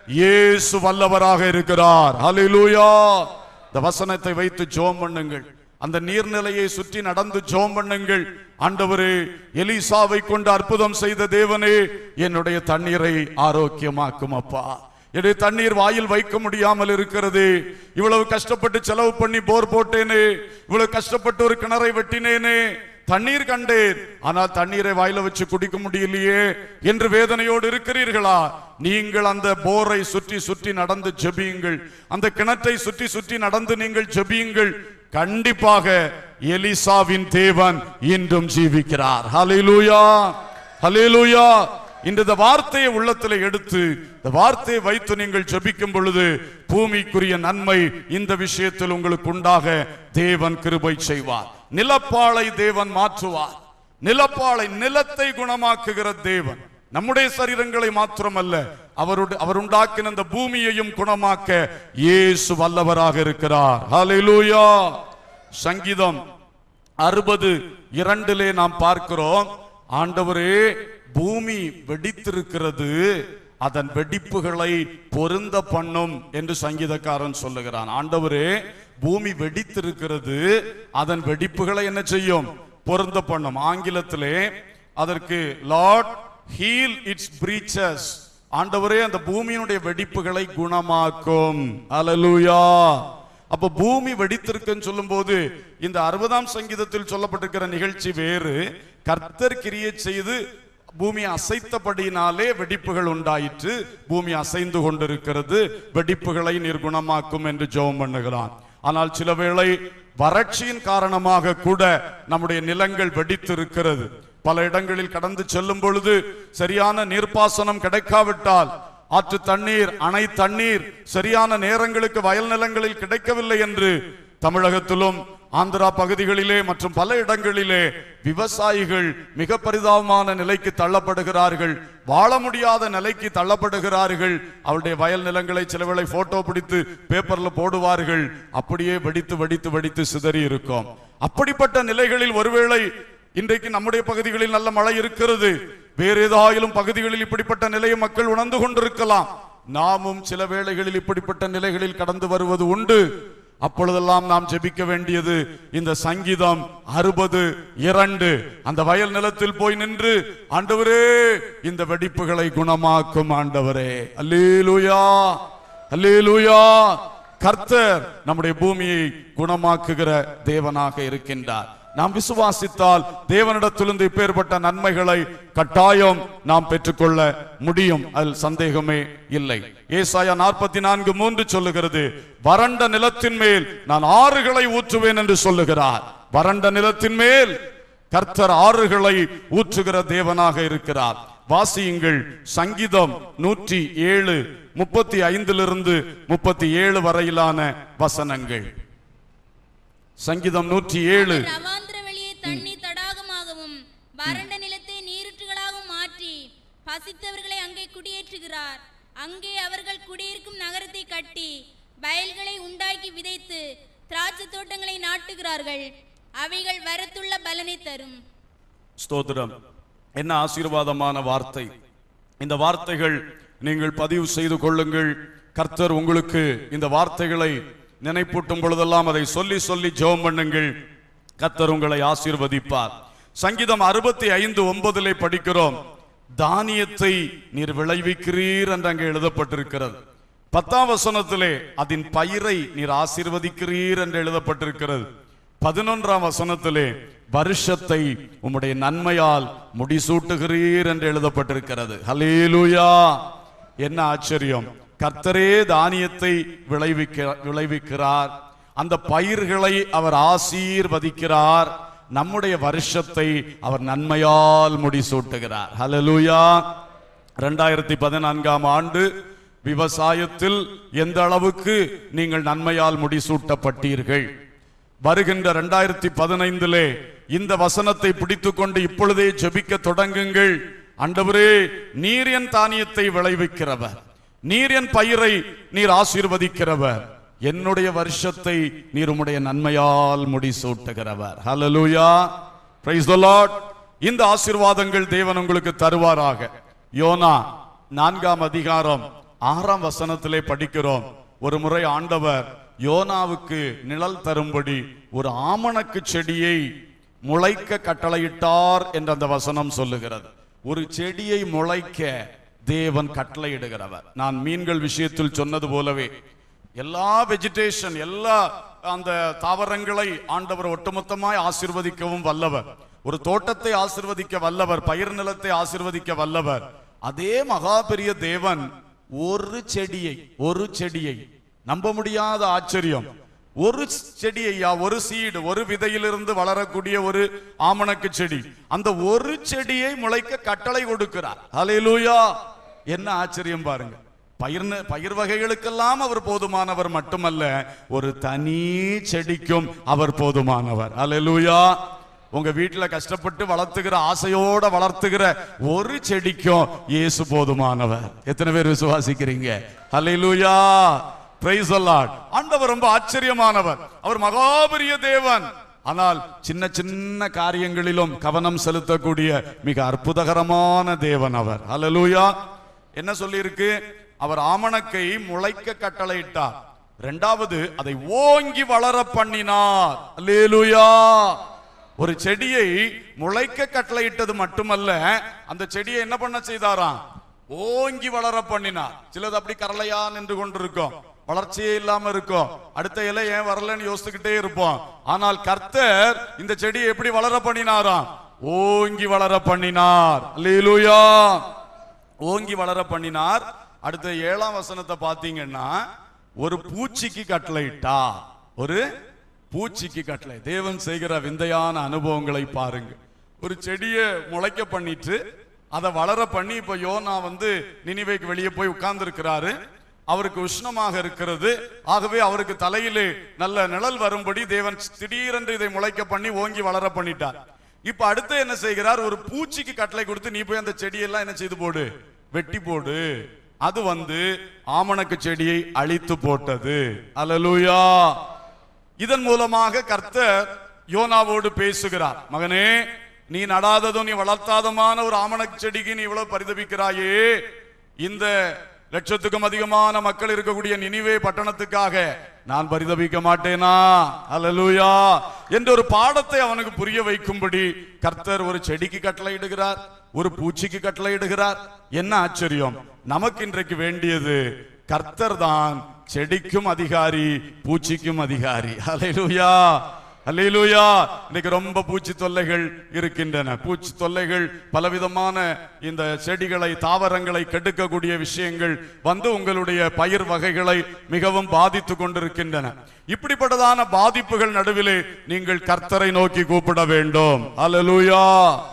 Speaker 1: இயேசு வல்லவராக இருக்கிறார். ஹல்லேலூயா. இந்த வசனத்தை வைத்து ஜெபம் பண்ணுங்கள். அந்த நீர்நிலையை சுற்றி நடந்து ஜெபம் பண்ணுங்கள். ஆண்டவரே, எலிசாவை கொண்டு அற்புதம் செய்த தேவனே, என்னுடைய தண்ணீரை ஆரோக்கியமாக்கும் அப்பா. என்னுடைய தண்ணீர் வாயில் வைக்க முடியாமல் இருக்கிறது. இவ்வளவு கஷ்டப்பட்டு செலவு பண்ணி போர் போட்டேனே, இவ்வளவு கஷ்டப்பட்டு ஒரு கிணறை வெட்டினேனே, தண்ணீர் கண்டேன், ஆனால் தண்ணீரை வாயில வச்சு குடிக்க முடியலையே என்று வேதனையோடு இருக்கிறீர்களா? நீங்கள் அந்த போரை சுற்றி சுற்றி நடந்து ஜெபியுங்கள். அந்த கிணற்றை சுற்றி சுற்றி நடந்து நீங்கள் ஜெபியுங்கள். கண்டிப்பாக எலிசாவின் தேவன் இன்றும் ஜீவிக்கிறார். ஹல்லேலூயா. ஹல்லேலூயா. இந்த வார்த்தையை உள்ளத்தில் எடுத்து இந்த வார்த்தையை வைத்து நீங்கள் ஜெபிக்கும் பொழுது பூமிக்குரிய நன்மை இந்த விஷயத்தில் உங்களுக்கு உண்டாக தேவன் கிருபை செய்வார். நிலப்பாளை தேவன் மாற்றுவார். நிலப்பாளை, நிலத்தை குணமாக்குகிற தேவன் நம்முடைய சரீரங்களை மாத்திரமல்ல, அவருடைய அவர் உண்டாக்கின அந்த பூமியையும் குணமாக்க இயேசு வல்லவராக இருக்கிறார். ஹல்லேலூயா. சங்கீதம் அறுபது இரண்டிலே நாம் பார்க்கிறோம், ஆண்டவரே பூமி வெடித்திருக்கிறது, அதன் வெடிப்புகளை பொருந்த பண்ணும் என்று சங்கீதக்காரன் சொல்லுகிறான். ஆண்டவரே பூமி வெடித்திருக்கிறது, அதன் வெடிப்புகளை என்ன செய்யும்? பொருந்த பண்ணும். ஆங்கிலத்திலே அதற்கு லார்ட் ஹீல் இட்ஸ் பிரீச்சஸ். ஆண்டவரே அந்த பூமியினுடைய வெடிப்புகளை குணமாக்கும். அல்லேலூயா. அப்ப பூமி வெடித்திருக்குன்னு சொல்லும் போது இந்த அறுபதாம் சங்கீதத்தில் சொல்லப்பட்டிருக்கிற நிகழ்ச்சி வேறு. கர்த்தர் கிரியை செய்து பூமி அசைத்தபடினாலே வெடிப்புகள் உண்டாயிற்று. பூமி அசைந்து கொண்டிருக்கிறது, வெடிப்புகளை நீர் குணமாக்கும் என்று ஜெபம் பண்ணுகிறான். ஆனால் சில வேளை வறட்சியின் காரணமாக கூட நம்முடைய நிலங்கள் வெடித்திருக்கிறது. பல இடங்களில் கடந்து செல்லும் பொழுது சரியான நீர்ப்பாசனம் கிடைக்காவிட்டால், ஆற்று தண்ணீர், அணை தண்ணீர் சரியான நேரங்களுக்கு வயல் நிலங்களில் கிடைக்கவில்லை என்று தமிழகத்திலும் ஆந்திரா பகுதிகளிலே மற்றும் பல இடங்களிலே விவசாயிகள் மிக பரிதாபமான நிலைக்கு தள்ளப்படுகிறார்கள், வாழ முடியாத நிலைக்கு தள்ளப்படுகிறார்கள். அவருடைய வயல் நிலங்களை சிலவேளை போட்டோ பிடித்து பேப்பர்ல போடுவார்கள், அப்படியே வெடித்து வெடித்து வெடித்து சிதறி இருக்கும். அப்படிப்பட்ட நிலைகளில் ஒருவேளை இன்றைக்கு நம்முடைய பகுதிகளில் நல்ல மழை இருக்கிறது, வேறு ஏதாயிலும் பகுதிகளில் இப்படிப்பட்ட நிலையை மக்கள் உணர்ந்து கொண்டிருக்கலாம். நாமும் சில வேளைகளில் இப்படிப்பட்ட நிலைகளில் கடந்து வருவது உண்டு. அப்பொழுதெல்லாம் நாம் ஜெபிக்க வேண்டியது இந்த சங்கீதம் அறுபது இரண்டு. அந்த வயல் நிலத்தில் போய் நின்று, ஆண்டவரே இந்த வெடிப்புகளை குணமாக்கும் ஆண்டவரே, அல்லேலூயா அல்லேலூயா. கர்த்தர் நம்முடைய பூமியை குணமாக்குகிற தேவனாக இருக்கின்றார். நாம் விசுவாசித்தால் தேவனிடத்திலிருந்து இப்பேற்பட்ட நன்மைகளை கட்டாயம் நாம் பெற்றுக்கொள்ள முடியும், அதில் சந்தேகமே இல்லை. ஏசாயா நாற்பத்தி நான்கு மூன்று சொல்லுகிறது, வறண்ட நிலத்தின் மேல் நான் ஆறுகளை ஊற்றுவேன் என்று சொல்லுகிறார். வறண்ட நிலத்தின் மேல் கர்த்தர் ஆறுகளை ஊற்றுகிற தேவனாக இருக்கிறார். வாசியுங்கள் சங்கீதம் நூற்றி ஏழு முப்பத்தி ஐந்திலிருந்து முப்பத்தி ஏழு வரையிலான வசனங்கள். சங்கீதம் நூற்றி ஏழு.
Speaker 2: தண்ணீர் தடாகமாகவும் வறண்ட நிலத்தை நீரூற்றுகளாகவும் மாற்றி பசித்தவர்களை அங்கே குடியேற்றுகிறார். அங்கே அவர்கள் குடியிருக்கும் நகரத்தை கட்டி வயல்களை உண்டாக்கி விதைத்து திராட்சை தோட்டங்களை நாட்டுகிறார்கள். அவைகள் வரத்துள்ள பலனை தரும்.
Speaker 1: ஸ்தோத்திரம். என்ன ஆசீர்வாதமான வார்த்தை! இந்த வார்த்தைகள் நீங்கள் பதிவு செய்து கொள்ளுங்கள். கர்த்தர் உங்களுக்கு இந்த வார்த்தைகளை நினைப்பூட்டும் பொழுதெல்லாம் அதை சொல்லி சொல்லி ஜெபம் பண்ணுங்கள். கர்த்தர் உங்களை ஆசீர்வதிப்பார். சங்கீதம் அறுபத்தி ஐந்து ஒன்பதிலே படிக்கிறோம், தானியத்தை நீர் விளைவிக்கிறீர் என்று அங்கே எழுதப்பட்டிருக்கிறது. பத்தாம் வசனத்திலே அதன் பயிரை நீர் ஆசீர்வதிக்கிறீர் என்று எழுதப்பட்டிருக்கிறது. பதினொன்றாம் வசனத்திலே வருஷத்தை உம்முடைய நன்மையால் முடிசூட்டுகிறீர் என்று எழுதப்பட்டிருக்கிறது. ஹல்லேலூயா! என்ன ஆச்சரியம்! கர்த்தரே தானியத்தை விளைவிக்க விளைவிக்கிறார், அந்த பயிர்களை அவர் ஆசீர்வதிக்கிறார், நம்முடைய வருஷத்தை அவர் நன்மையால் முடிசூட்டுகிறார். ஹல்லேலூயா! இரண்டாயிரத்தி பதினான்காம் ஆண்டு விவசாயத்தில் எந்த அளவுக்கு நீங்கள் நன்மையால் முடிசூட்டப்பட்டீர்கள்? வருகின்ற இரண்டாயிரத்தி பதினைந்திலே இந்த வசனத்தை பிடித்துக் கொண்டு இப்பொழுதே ஜெபிக்க தொடங்குங்கள். ஆண்டவரே, நீர் என் தானியத்தை விளைவிக்கிறவர், நீர் என் பயிரை நீர் ஆசீர்வதிக்கிறவர், என்னுடைய வருஷத்தை நீர் உம்முடைய நன்மையால் முடிசூட்டுகிறவர். ஹல்லேலூயா! Praise the Lord. இந்த ஆசீர்வாதங்கள் தேவன் உங்களுக்கு தருவாராக. யோனா நான்காம் அதிகாரம் ஆறாம் வசனத்திலே படிக்கிறோம், ஒரு முறை ஆண்டவர் யோனாவுக்கு நிழல் தரும்படி ஒரு ஆமணக்கு செடியை முளைக்க கட்டளையிட்டார் என்று அந்த வசனம் சொல்லுகிறது. ஒரு செடியை முளைக்க தேவன் கட்டளையிடுகிறவர். நான் மீன்கள் விஷயத்தில் சொன்னது போலவே எல்லா வெஜிடேஷன், எல்லா அந்த தாவரங்களை ஆண்டவர் ஒட்டுமொத்தமாய் ஆசீர்வதிக்கவும் வல்லவர். ஒரு தோட்டத்தை ஆசீர்வதிக்க வல்லவர், பயிர் நிலத்தை ஆசீர்வதிக்க வல்லவர். அதே மகா பெரிய தேவன் ஒரு செடியை ஒரு செடியை நம்ப முடியாத ஆச்சரியம், ஒரு செடியா, ஒரு சீடு, ஒரு விதையிலிருந்து வளரக்கூடிய ஒரு ஆமணக்கு செடி, அந்த ஒரு செடியை முளைக்க கட்டளை கொடுக்கிறார். ஹல்லேலூயா! என்ன ஆச்சரியம் பாருங்க! பயிர் பயிர் வகைகளுக்கெல்லாம் அவர் போதுமானவர் மட்டுமல்ல, ஒரு தனி செடிக்கும் அவர் போதுமானவர். ஹல்லேலூயா! உங்க வீட்டுல கஷ்டப்பட்டு வளர்த்துகிற, ஆசையோட வளர்த்துகிற ஒரு செடிக்கும் இயேசு போதுமானவர். எத்தனை பேர் விசுவாசிக்கிறீங்க? ஹல்லேலூயா! Praise the lord. ஆண்டவர் ரொம்ப ஆச்சரியமானவர், அவர் மகாபெரிய தேவன். ஆனால் சின்ன சின்ன காரியங்களிலும் கவனம் செலுத்தக்கூடிய மிக அற்புதகரமான தேவன் அவர். ஹல்லேலூயா! என்ன சொல்லி இருக்கு? அவர் ஆமணக்கை முளைக்க கட்டளையிட்டார். இரண்டாவது, அதை ஓங்கி வளர பண்ணினார். அல்லேலூயா! ஒரு செடியை முளைக்க கட்டளையிட்டது மட்டுமல்ல, அந்த செடியை என்ன பண்ண செய்தாராம்? ஓங்கி வளர பண்ணினார். சிலது அப்படி கரளையா நின்று கொண்டிருக்கும், வளர்ச்சியே இல்லாம இருக்கும், அடுத்த இலை ஏன் வரலன்னு யோசிச்சுக்கிட்டே இருப்போம். ஆனால் கர்த்தர் இந்த செடியை எப்படி வளர பண்ணினாராம்? ஓங்கி வளர பண்ணினார். அல்லேலூயா! ஓங்கி வளர பண்ணினார். அடுத்த ஏழாம் வசனத்தை பாத்தீங்கன்னா, ஒரு பூச்சிக்கு கட்டளையிட்டா. ஒரு பூச்சிக்கு கட்டளை. தேவன் செய்கிற விந்தையான அனுபவங்களை பாருங்க. ஒரு செடியை முளைக்க பண்ணிட்டு அதை வளர பண்ணி இப்ப யோனா வந்து நினிவேக்கு வெளியே போய் உட்கார்ந்து இருக்கிறாரு. அவருக்கு உஷ்ணமாக இருக்கிறது. ஆகவே அவருக்கு தலையிலே நல்ல நிழல் வரும்படி தேவன் திடீரென்று இதை முளைக்க பண்ணி ஓங்கி வளர பண்ணிட்டார். இப்ப அடுத்து என்ன செய்கிறார்? ஒரு பூச்சிக்கு கட்டளை கொடுத்து நீ போய் அந்த செடியெல்லாம் என்ன செய்து போடு, வெட்டி போடு. அது வந்து ஆமணக்கு செடியை அழித்து போட்டது. அல்லேலூயா. இதன் மூலமாக கர்த்தர் யோனாவோடு பேசுகிறார். மகனே, நீ நடாததும் நீ வளர்த்தாதமான ஒரு ஆமணக்கு செடிக்கு நீ இவ்வளவு பரிதபிக்கிறாயே, இந்த லட்சத்துக்கும் அதிகமான மக்கள் இருக்கக்கூடிய நினிவே பட்டணத்துக்காக நான் பரிதபிக்க மாட்டேனா? அல்லேலூயா. என்ற ஒரு பாடத்தை அவனுக்கு புரிய வைக்கும்படி கர்த்தர் ஒரு செடிக்கு கட்டளையிடுகிறார், ஒரு பூச்சிக்கு கட்டளையிடுகிறார். என்ன ஆச்சரியம்! நமக்கு இன்றைக்கு வேண்டியது கர்த்தர் தான் செடிக்கும் அதிகாரி, பூச்சிக்கும் அதிகாரி. அல்லேலூயா, அல்லேலூயா. இன்னைக்கு ரொம்ப பூச்சி தொல்லைகள் இருக்கின்றன. பூச்சி தொல்லைகள் பலவிதமான இந்த செடிகளை, தாவரங்களை கெடுக்கக்கூடிய விஷயங்கள் வந்து உங்களுடைய பயிர் வகைகளை மிகவும் பாதித்து கொண்டிருக்கின்றன. இப்படிப்பட்டதான பாதிப்புகள் நடுவிலே நீங்கள் கர்த்தரை நோக்கி கூப்பிட வேண்டும். அல்லேலூயா.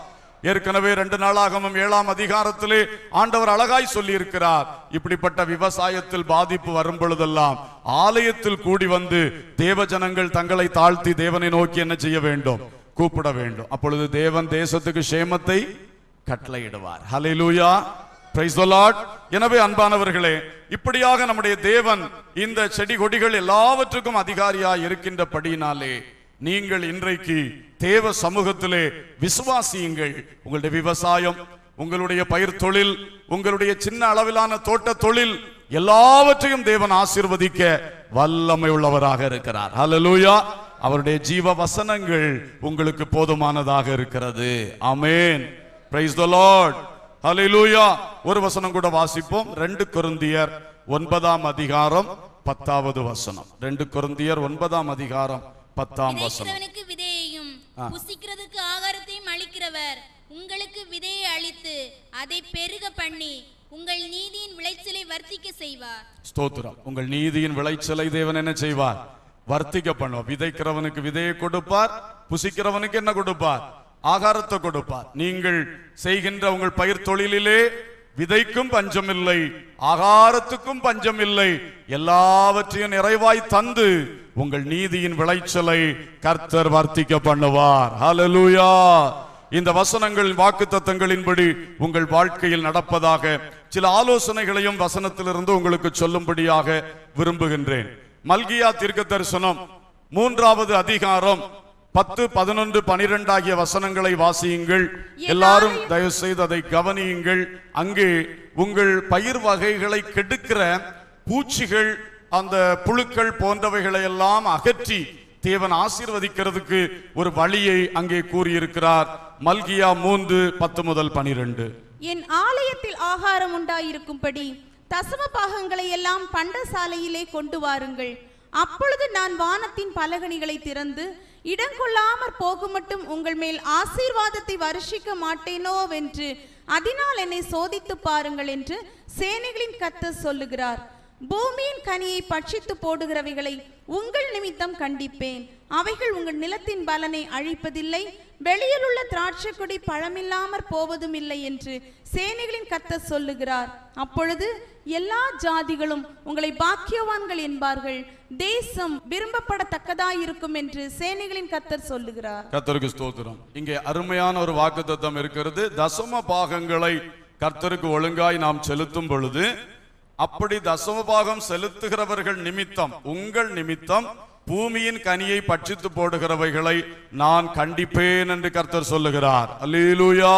Speaker 1: ஏற்கனவே ரெண்டு நாளாகமும் ஏழாம் அதிகாரத்திலே ஆண்டவர் அழகாய் சொல்லி இருக்கிறார். இப்படிப்பட்ட விவசாயத்தில் பாதிப்பு வரும் பொழுதெல்லாம் ஆலயத்தில் கூடி வந்து தேவ ஜனங்கள் தங்களை தாழ்த்தி தேவனை நோக்கி என்ன செய்ய வேண்டும்? கூப்பிட வேண்டும். அப்பொழுது தேவன் தேசத்துக்கு சேமத்தை கட்டளையிடுவார். Hallelujah, praise the lord. எனவே அன்பானவர்களே, இப்படியாக நம்முடைய தேவன் இந்த செடி கொடிகள் எல்லாவற்றுக்கும் அதிகாரியாய் இருக்கின்றபடியினாலே நீங்கள் இன்றைக்கு தேவ சமூகத்திலே விசுவாசியுங்கள். உங்களுடைய விவசாயம், உங்களுடைய பயிர் தொழில், உங்களுடைய சின்ன அளவிலான தோட்ட தொழில் எல்லாவற்றையும் தேவன் ஆசீர்வதிக்க வல்லமை உள்ளவராக இருக்கிறார். ஹல்லேலூயா. அவருடைய ஜீவ வசனங்கள் உங்களுக்கு போதுமானதாக இருக்கிறது. Amen, praise the lord. Hallelujah. ஒரு வசனம் கூட வாசிப்போம். ரெண்டு கொரிந்தியர் ஒன்பதாம் அதிகாரம் பத்தாவது வசனம். ரெண்டு கொரிந்தியர் ஒன்பதாம் அதிகாரம் பத்தாம் வசனம்.
Speaker 2: விதையையும் புசிக்கிறதுக்கு ஆகாரத்தையும் அளிக்கிறவர் உங்களுக்கு விதையை அளித்து அதை பெருக பண்ணி உங்கள் நீதியின் விளைச்சலை வர்த்திக்க செய்வார்.
Speaker 1: ஸ்தோத்திரம். உங்கள் நீதியின் விளைச்சலை தேவன் என்ன செய்வார்? வர்த்திக்க பண்ணுவார். விதைக்கிறவனுக்கு விதையை கொடுப்பார், புசிக்கிறவனுக்கு என்ன கொடுப்பார்? ஆகாரத்தை கொடுப்பார். நீங்கள் செய்கின்ற உங்கள் பயிர் தொழிலிலே விதைக்கும் பஞ்சம் இல்லை, ஆகாரத்துக்கும் பஞ்சம் இல்லை. எல்லாவற்றையும் நிறைவாய் தந்து உங்கள் நீதியின் விளைச்சலை கர்த்தர் வர்த்திக்க பண்ணுவார். ஹல்லேலூயா. இந்த வசனங்கள் வாக்குத்தத்தங்களின்படி உங்கள் வாழ்க்கையில் நடப்பதாக சில ஆலோசனைகளையும் வசனத்திலிருந்து உங்களுக்கு சொல்லும்படியாக விரும்புகின்றேன். மல்கியா தீர்க்க தரிசனம் மூன்றாவது அதிகாரம் பத்து, பதினொன்று, பனிரெண்டு ஆகிய வசனங்களை வாசியுங்கள். எல்லாரும் தயவு செய்து அதை கவனியுங்கள். அங்கே உங்கள் பயிர் வகைகளை கெடுக்கிற பூச்சிகள், அந்த புழுக்கள் போன்றவைகளை எல்லாம் அகற்றி தேவன் ஆசீர்வதிக்கிறதுக்கு ஒரு வழியை அங்கே கூறியிருக்கிறார். மல்கியா மூன்று பத்து முதல் பனிரெண்டு.
Speaker 3: என் ஆலயத்தில் ஆகாரம் உண்டாயிருக்கும்படி தசம பாகங்களை எல்லாம் பண்டசாலையிலே கொண்டு வாருங்கள். அப்பொழுது நான் வானத்தின் பலகணிகளை திறந்து இடங்கொள்ளாமற் போகும் மட்டும் உங்கள் மேல் ஆசீர்வாதத்தை வருஷிக்க மாட்டேனோ வென்று அதனால் என்னை சோதித்து பாருங்கள் என்று சேனைகளின் கர்த்தர் சொல்லுகிறார். பூமியின் கனியை பட்சித்து போடுகிறவைகளை உங்கள் நிமித்தம் கண்டிப்பேன். அவைகள் உங்கள் நிலத்தின் பலனை அழிப்பதில்லை, வெளியில் உள்ள திராட்சை கொடி பழமில்லாமற் போவதும் இல்லை என்று சேனைகளின் கர்த்தர் சொல்லுகிறார். அப்பொழுது எல்லா ஜாதிகளும் உங்களை பாக்கியவான்கள் என்பார்கள், தேசம் விரும்பப்படத்தக்கதாயிருக்கும் என்று சேனைகளின் கர்த்தர் சொல்லுகிறார்.
Speaker 1: கர்த்தருக்கு ஸ்தோத்திரம். இங்கே அருமையான ஒரு வாக்குத்தத்தம் இருக்கிறது. தசம பாகங்களை கர்த்தருக்கு ஒழுங்காய் நாம் செலுத்தும் பொழுது, அப்படி தசம பாகம் செலுத்துகிறவர்கள் நிமித்தம், உங்கள் நிமித்தம் பூமியின் கனியை பட்சித்து போடுகிறவைகளை நான் கண்டிப்பேன் என்று கர்த்தர் சொல்லுகிறார். அல்லேலூயா.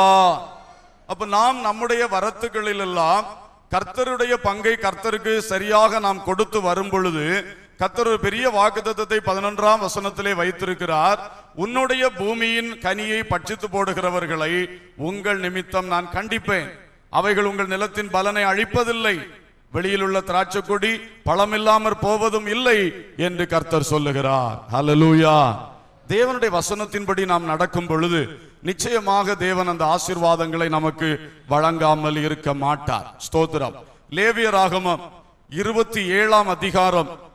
Speaker 1: அப்ப நாம் நம்முடைய வரத்துகளில் எல்லாம் கர்த்தருடைய பங்கை கர்த்தருக்கு சரியாக நாம் கொடுத்து வரும் பொழுது கர்த்தர் ஒரு பெரிய வாக்குத்தத்தத்தை பதினொன்றாம் வசனத்திலே வைத்திருக்கிறார். உன்னுடைய பூமியின் கனியை பட்சித்து போடுகிறவர்களை உங்கள் நிமித்தம் நான் கண்டிப்பேன். அவைகள் உங்கள் நிலத்தின் பலனை அழிப்பதில்லை, வெளியில் உள்ள திராட்சை கொடி பழமில்லாமற் போவதும் இல்லை என்று கர்த்தர் சொல்லுகிறார். ஹல்லேலூயா. தேவனுடைய வசனத்தின்படி நாம் நடக்கும் பொழுது நிச்சயமாக தேவன் அந்த ஆசீர்வாதங்களை நமக்கு வழங்காமல் இருக்க மாட்டார். ஸ்தோத்திரம். லேவியராகமம் இருபத்தி ஏழாம் அதிகாரம்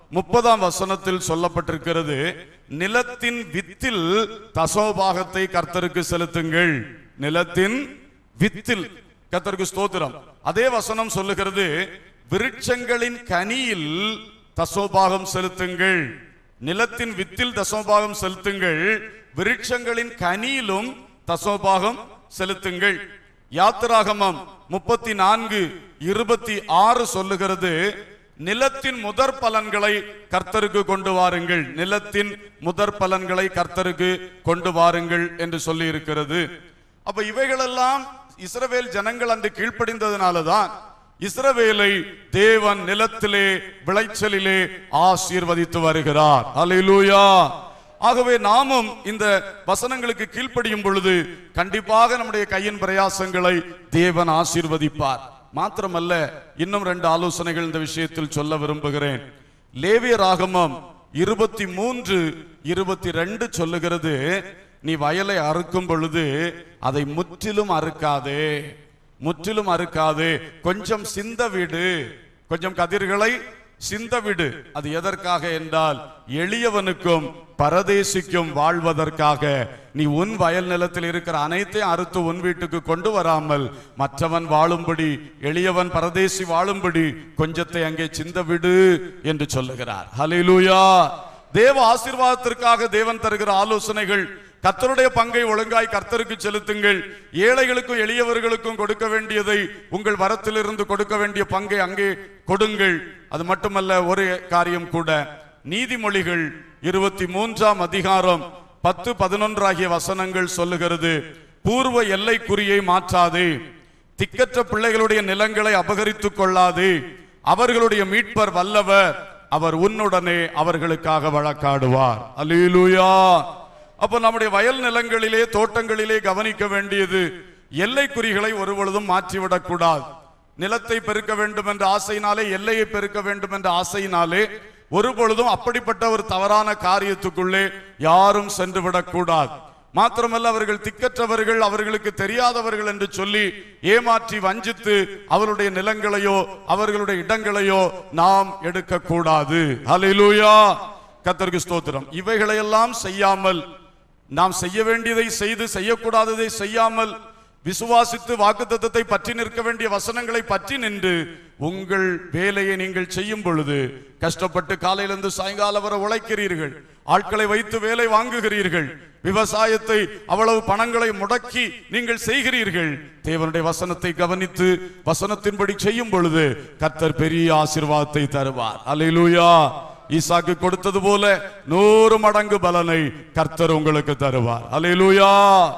Speaker 1: முப்பதாம் வசனத்தில் சொல்லப்பட்டிருக்கிறது, நிலத்தின் வித்தில் தசமபாகத்தை கர்த்தருக்கு செலுத்துங்கள். நிலத்தின் வித்தில் கர்த்தருக்கு ஸ்தோத்திரம். அதே வசனம் சொல்லுகிறது, விருட்சங்களின் கனியில் தசமபாகம் செலுத்துங்கள். நிலத்தின் வித்தில் தசமபாகம் செலுத்துங்கள், விருட்சங்களின் கனியிலும் தசமபாகம் செலுத்துங்கள். யாத்திராகமம் முப்பத்தி நான்கு இருபத்தி ஆறு சொல்லுகிறது, நிலத்தின் முதற் பலன்களை கர்த்தருக்கு கொண்டு வாருங்கள். நிலத்தின் முதற் பலன்களை கர்த்தருக்கு கொண்டு வாருங்கள் என்று சொல்லி இருக்கிறது. அப்ப இவைகளெல்லாம் இஸ்ரவேல் ஜனங்கள் அன்று கீழ்ப்படிந்ததனாலதான் இஸ்ரவேலை தேவன் நிலத்திலே விளைச்சலிலே ஆசீர்வதித்து வருகிறார். அல்லேலூயா. ஆகவே நாமும் இந்த வசனங்களுக்கு கீழ்ப்படியும் பொழுது கண்டிப்பாக நம்முடைய கையின் பிரயாசங்களை தேவன் ஆசீர்வதிப்பார். மாத்திரமல்ல, இன்னும் ரெண்டு ஆலோசனைகள் இந்த விஷயத்தில் சொல்ல விரும்புகிறேன். லேவியராகமம் இருபத்தி மூன்று இருபத்தி ரெண்டு சொல்லுகிறது, நீ வயலை அறுக்கும் பொழுது அதை முற்றிலும் அறுக்காதே, முற்றிலும் அறுக்காதே, கொஞ்சம் சிந்த விடு, கொஞ்சம் கதிர்களை சிந்த விடு. அது எதற்காக என்றால், எளியவனுக்கும் பரதேசிக்கும் வாழ்வதற்காக. நீ உன் வயல் நிலத்தில் இருக்கிற அனைத்தையும் அறுத்து உன் வீட்டுக்கு கொண்டு வராமல் மற்றவன் வாழும்படி, எளியவன் பரதேசி வாழும்படி கொஞ்சத்தை அங்கே சிந்த விடு என்று சொல்லுகிறார். ஹல்லேலூயா. தேவ ஆசீர்வாதத்திற்காக தேவன் தருகிற ஆலோசனைகள், கர்த்தருடைய பங்கை ஒழுங்காய் கர்த்தருக்கு செலுத்துங்கள். ஏழைகளுக்கும் எளியவர்களுக்கும் கொடுக்க வேண்டியதை, உங்கள் வரத்திலிருந்து கொடுக்க வேண்டிய பங்கை அங்கே கொடுங்கள். அது மட்டுமல்ல, ஒரு காரியம் கூட, நீதிமொழிகள் இருபத்தி மூன்றாம் அதிகாரம் பத்து பதினொன்று ஆகிய வசனங்கள் சொல்லுகிறது, பூர்வ எல்லை குறியை மாற்றாதே, திக்கற்ற பிள்ளைகளுடைய நிலங்களை அபகரித்துக் கொள்ளாதே, அவர்களுடைய மீட்பர் வல்லவர், அவர் உன்னுடனே அவர்களுக்காக வழக்காடுவார். அல்லேலூயா. அப்ப நம்முடைய வயல் நிலங்களிலே தோட்டங்களிலே கவனிக்க வேண்டியது, எல்லை குறிகளை ஒரு பொழுதும் மாற்றிவிடக் கூடாது. நிலத்தை பெருக்க வேண்டும் என்ற ஆசையினாலே, எல்லையை பெருக்க வேண்டும் என்ற ஆசையினாலே ஒரு பொழுதும் அப்படிப்பட்ட ஒரு தவறான காரியத்துக்குள்ளே யாரும் சென்று விடக்கூடாது. மாத்திரமல்ல, அவர்கள் திக்கற்றவர்கள், அவர்களுக்கு தெரியாதவர்கள் என்று சொல்லி ஏமாற்றி வஞ்சித்து அவருடைய நிலங்களையோ அவர்களுடைய இடங்களையோ நாம் எடுக்க கூடாது. ஹல்லேலூயா. கர்த்தருக்கு ஸ்தோத்திரம். இவைகளையெல்லாம் செய்யாமல், நாம் செய்ய வேண்டியதை செய்து செய்யக்கூடாததை செய்யாமல், விசுவாசித்து வாக்குத்தத்தத்தை பற்றி நிற்க வேண்டிய வசனங்களை பற்றி நின்று உங்கள் வேலையை நீங்கள் செய்யும் பொழுது, கஷ்டப்பட்டு காலையிலிருந்து சாயங்காலம் வரை உழைக்கிறீர்கள், ஆட்களை வைத்து வேலை வாங்குகிறீர்கள், விவசாயத்தை அவ்வளவு பணங்களை முடக்கி நீங்கள் செய்கிறீர்கள். தேவனுடைய வசனத்தை கவனித்து வசனத்தின்படி செய்யும் பொழுது கர்த்தர் பெரிய ஆசீர்வாதத்தை தருவார். அல்லேலூயா. ஈசாக்கு கொடுத்தது போல நூறு மடங்கு பலனை கர்த்தர் உங்களுக்கு தருவார். அல்லேலூயா.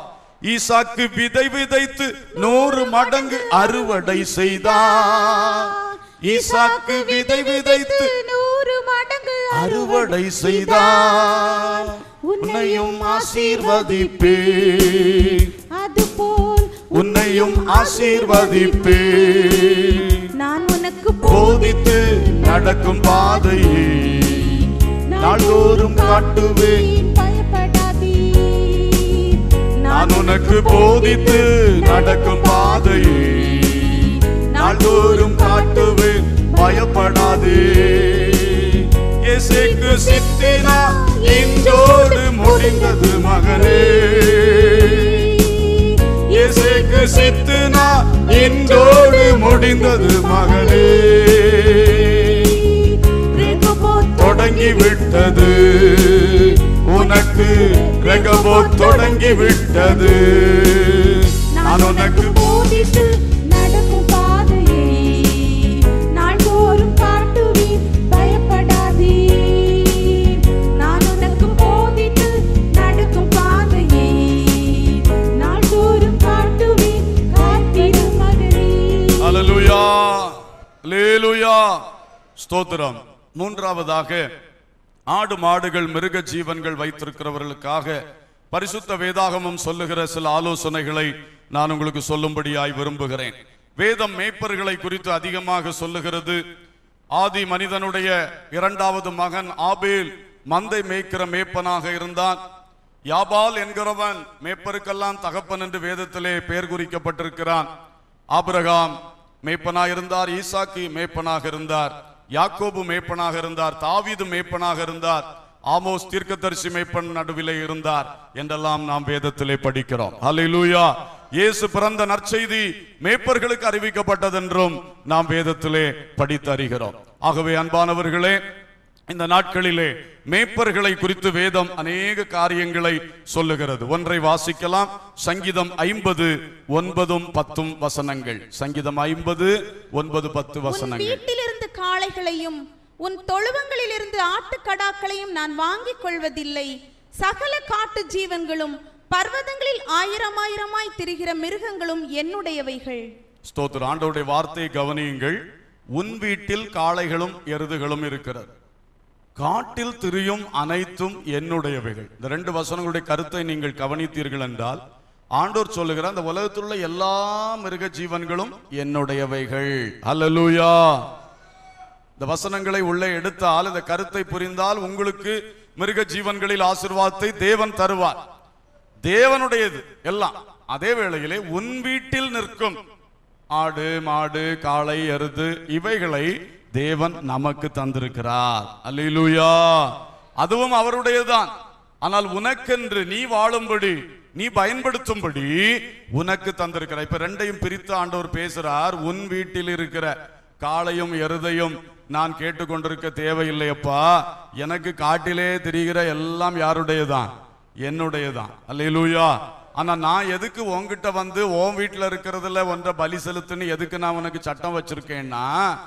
Speaker 1: ஈசாக்கு விதை விதைத்து நூறு மடங்கு அறுவடை செய்தார். ஈசாக்கு விதை விதைத்து
Speaker 3: நூறு மடங்கு
Speaker 1: அறுவடை செய்தார். உன்னையும் ஆசீர்வதிப்பே,
Speaker 3: அதுபோல்
Speaker 1: உன்னையும் ஆசீர்வதிப்பே,
Speaker 3: நான் உனக்கு
Speaker 1: போதித்து நடக்கும் பாதையை நாள்தோறும் காட்டுவேன். நான் உனக்கு போதித்து நடக்கும் பாதையை நாள்தோறும் காட்டுவேன், பயப்படாதே. இயேசுக்கு சித்தினா இன்றோடு முடிந்தது மகனே, இயேசுக்கு சித்தினா இன்றோடு முடிந்தது மகனே. தொடங்கி விட்டது உனக்கு, ரெகபோத் தொடங்கி விட்டது. நான் உனக்கு
Speaker 3: போதித்து நடக்கும் பாதையை நாள்தோறும் காட்டுவேன், பயப்படாதே. நான் உனக்கு போதித்து நடக்கும் பாதையை நாள்தோறும் காட்டுவேன், காத்திரு மகனே.
Speaker 1: அல்லேலூயா. அல்லேலூயா. ஸ்தோத்திரம். மூன்றாவதாக, ஆடு மாடுகள் மிருக ஜீவன்கள் வைத்திருக்கிறவர்களுக்காக பரிசுத்த வேதாகமம் சொல்லுகிற சில ஆலோசனைகளை நான் உங்களுக்கு சொல்லும்படியாய் விரும்புகிறேன். வேதம் மேய்ப்பர்களை குறித்து அதிகமாக சொல்லுகிறது. ஆதி மனிதனுடைய இரண்டாவது மகன் ஆபேல் மந்தை மேய்க்கிற மேய்ப்பனாக இருந்தான். யாபால் என்கிறவன் மேய்ப்பருக்கெல்லாம் தகப்பன் என்று வேதத்திலே பெயர் குறிக்கப்பட்டிருக்கிறான். ஆபிரகாம் மேய்ப்பனாக இருந்தார், ஈசாக்கு மேய்ப்பனாக இருந்தார், யாக்கோபு மேய்ப்பனாக இருந்தார், தாவீது மேய்ப்பனாக இருந்தார், ஆமோஸ் தீர்க்கதரிசி மேய்ப்பன் நடுவிலே இருந்தார் என்றெல்லாம் நாம் வேதத்திலே படிக்கிறோம். ஹல்லேலூயா. இயேசு பிறந்த நற்செய்தி மேய்ப்பர்களுக்கு அறிவிக்கப்பட்டதென்றும் நாம் வேதத்திலே படித்து அறிகிறோம். ஆகவே அன்பானவர்களே, இந்த நாட்களிலே மேய்ப்பர்களை குறித்து வேதம் அநேக காரியங்களை சொல்லுகிறது. ஒன்றை வாசிக்கலாம். சங்கீதம் ஐம்பது ஒன்பதும் பத்தும் வசனங்கள். சங்கீதம் ஐம்பது ஒன்பது பத்து வசனங்கள்.
Speaker 3: வீட்டிலிருந்து காளைகளையும் உன் தொழுவங்களிலிருந்து ஆட்டுக்கடாக்களையும் நான் வாங்கிக் கொள்வதில்லை. சகல காட்டு ஜீவன்களும் பர்வதங்களில் ஆயிரம் ஆயிரமாய் திரிகிற மிருகங்களும் என்னுடையவைகள்.
Speaker 1: ஸ்தோத்திரம். ஆண்டவருடைய வார்த்தையை கவனியுங்கள். உன் வீட்டில் காளைகளும் எருதுகளும் இருக்கிறது, காட்டில் திரியும் அனைத்தும் என்னுடையவைகள். இந்த ரெண்டு வசனங்களுடைய கருத்தை நீங்கள் கவனித்தீர்கள் என்றால், ஆண்டவர் சொல்லுகிறார், அந்த உலகத்தில் உள்ள எல்லா மிருக ஜீவன்களும் என்னுடையவைகள். அல்லேலூயா. இந்த வசனங்களை உள்ளே எடுத்தால், இந்த கருத்தை புரிந்தால் உங்களுக்கு மிருக ஜீவன்களில் ஆசீர்வாதத்தை தேவன் தருவார். தேவனுடையது எல்லாம். அதே வேளையிலே உன் வீட்டில் நிற்கும் ஆடு மாடு காளை எருது இவைகளை தேவன் நமக்கு தந்திருக்கிறார். அல்லேலூயா. அதுவும் அவருடையதுதான். ஆனால் உனக்கென்று நீ வாழும்படி, நீ பயன்படுத்தும்படி உனக்கு தந்திருக்கிறார். இப்ப ரெண்டையும் பிரித்து ஆண்டவர் பேசுறார். உன் வீட்டில் இருக்கிற காளையும் எருதையும் நான் கேட்டுக்கொண்டிருக்க தேவையில்லையப்பா. எனக்கு காட்டிலே தெரிகிற எல்லாம் யாருடையதான்? என்னுடையதான். அல்லேலூயா. ஆனா நான் எதுக்கு உன்கிட்ட வந்து உன் வீட்டுல இருக்கிறதுல ஒன்றை பலி செலுத்துன்னு எதுக்கு நான் உனக்கு சட்டம் வச்சிருக்கேன்னா,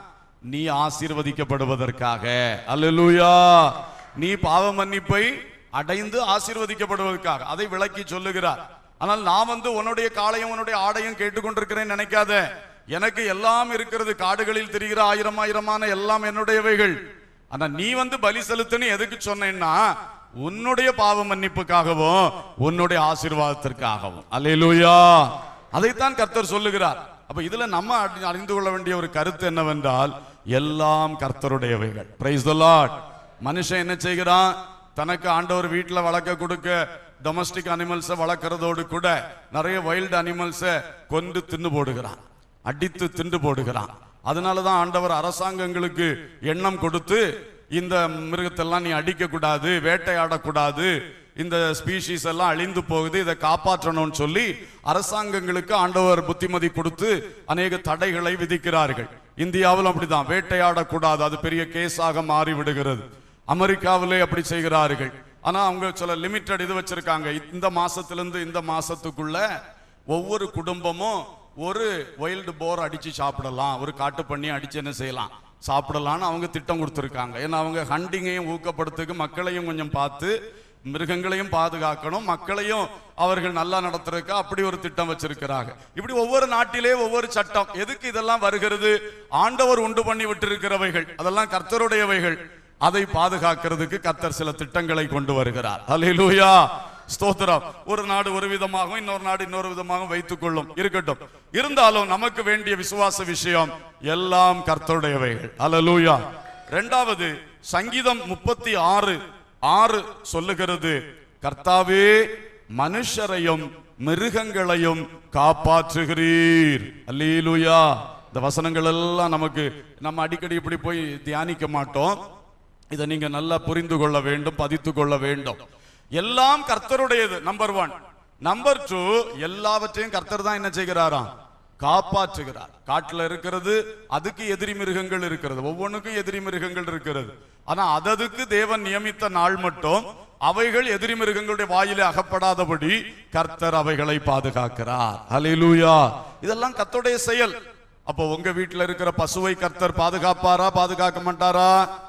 Speaker 1: நீ ஆசீர்வதிக்கப்படுவதற்காக. அல்லேலூயா. நீ பாவ மன்னிப்பை அடைந்து ஆசீர்வதிக்கப்படுவதற்காக. அதை விளக்கி சொல்லுகிறார். ஆனால் நான் வந்து உன்னுடைய காளையும் உன்னுடைய ஆடையும் கேட்டுக்கொண்டிருக்கிறேன் நினைக்காத. எனக்கு எல்லாம் இருக்கிறது, காடுகளில் தெரிகிற ஆயிரம் ஆயிரமான எல்லாம் என்னுடையவைகள். ஆனா நீ வந்து பலி செலுத்துன்னு எதுக்கு சொன்னேன்னா, உன்னுடைய பாவ மன்னிப்புக்காகவும் உன்னுடைய ஆசீர்வாதத்திற்காகவும். அல்லேலூயா. அதைத்தான் கர்த்தர் சொல்லுகிறார். அப்ப இதுல நம்ம அறிந்து கொள்ள வேண்டிய ஒரு கருத்து என்னவென்றால், எல்லாம் கர்த்தருடையவைகள். Price the Lord. மனுஷன் என்ன செய்கிறான்? தனக்கு ஆண்டவர் வீட்டுல வளர்க்க கொடுக்க டொமஸ்டிக் அனிமல்ஸை வளர்க்கறதோடு கூட நிறைய வைல்டு அனிமல்ஸை கொண்டு தின்னு போடுகிறான், அடித்து தின்று போடுகிறான். அதனாலதான் ஆண்டவர் அரசாங்கங்களுக்கு எண்ணம் கொடுத்து, இந்த மிருகத்தெல்லாம் நீ அடிக்க கூடாது, வேட்டையாடக்கூடாது, இந்த ஸ்பீஷீஸ் எல்லாம் அழிந்து போகுது, இதை காப்பாற்றணும்னு சொல்லி அரசாங்கங்களுக்கு ஆண்டவர் புத்திமதி கொடுத்து அநேக தடைகளை விதிக்கிறார்கள். இந்தியாவில் அப்படிதான், வேட்டையாடக்கூடாது, அது பெரிய கேஸாக மாறி விடுகிறது. அமெரிக்காவிலே அப்படி செய்கிறார்கள். ஆனா அவங்க சில லிமிட்டட் இது வச்சிருக்காங்க. இந்த மாசத்திலிருந்து இந்த மாசத்துக்குள்ள ஒவ்வொரு குடும்பமும் ஒரு வைல்டு போர் அடிச்சு சாப்பிடலாம், ஒரு காட்டு பண்ணி அடிச்சு என்ன செய்யலாம், சாப்பிடலான்னு அவங்க திட்டம் கொடுத்துருக்காங்க. ஏன்னா அவங்க ஹண்டிங்கையும் ஊக்கப்படுத்துக்கு மக்களையும் கொஞ்சம் பார்த்து மிருகங்களையும் பாதுகாக்கணும், மக்களையும் அவர்கள் நல்லா நடத்துறதுக்கு அப்படி ஒரு திட்டம் வச்சிருக்கிறாங்க. இப்படி ஒவ்வொரு நாட்டிலே ஒவ்வொரு சட்டம். எதுக்கு இதெல்லாம் வருகிறது? ஆண்டவர் உண்டு பண்ணி விட்டிருக்கிறவைகள், அதெல்லாம் கர்த்தருடையவைகள். அதை பாதுகாக்கிறதுக்கு கர்த்தர் சில திட்டங்களை கொண்டு வருகிறார். அல்லேலூயா. ஸ்தோத்திரம். ஒரு நாடு ஒரு விதமாகவும் இன்னொரு நாடு இன்னொரு விதமாகவும் வைத்துக் கொள்ளும், இருக்கட்டும். இருந்தாலும் நமக்கு வேண்டிய விசுவாச விஷயம் எல்லாம் கர்த்தருடையவைகள். அல்லேலூயா. இரண்டாவது, சங்கீதம் முப்பத்தி ஆறு ஆறு சொல்லுகிறது, கர்த்தாவே மனுஷரையும் மிருகங்களையும் காப்பாற்றுகிறீர். அல்லேலூயா. இந்த வசனங்கள் எல்லாம் நமக்கு, நம்ம அடிக்கடி இப்படி போய் தியானிக்க மாட்டோம். இதை நீங்க நல்லா புரிந்து கொள்ள வேண்டும், பதித்து கொள்ள வேண்டும். எல்லாம் கர்த்தருடையது, நம்பர் ஒன். நம்பர் டூ, எல்லாவற்றையும் கர்த்தர் தான் என்ன செய்கிறாராம்? காப்பாற்றுகிறார். காட்டுல இருக்கிறது, அதுக்கு எதிரி மிருகங்கள் இருக்கிறது, ஒவ்வொன்றுக்கும் எதிரி மிருகங்கள் இருக்கிறது. ஆனா அததுக்கு தேவன் நியமித்த நாள் மட்டும் அவைகள் எதிரி மிருகங்களுடைய வாயிலே அகப்படாதபடி கர்த்தர் அவைகளை பாதுகாக்கிறார். ஹல்லேலூயா. இதெல்லாம் கர்த்தருடைய செயல். அப்போ உங்க வீட்டில் இருக்கிற பசுவை கர்த்தர் பாதுகாப்பாரா, பாதுகாக்க மாட்டாரா?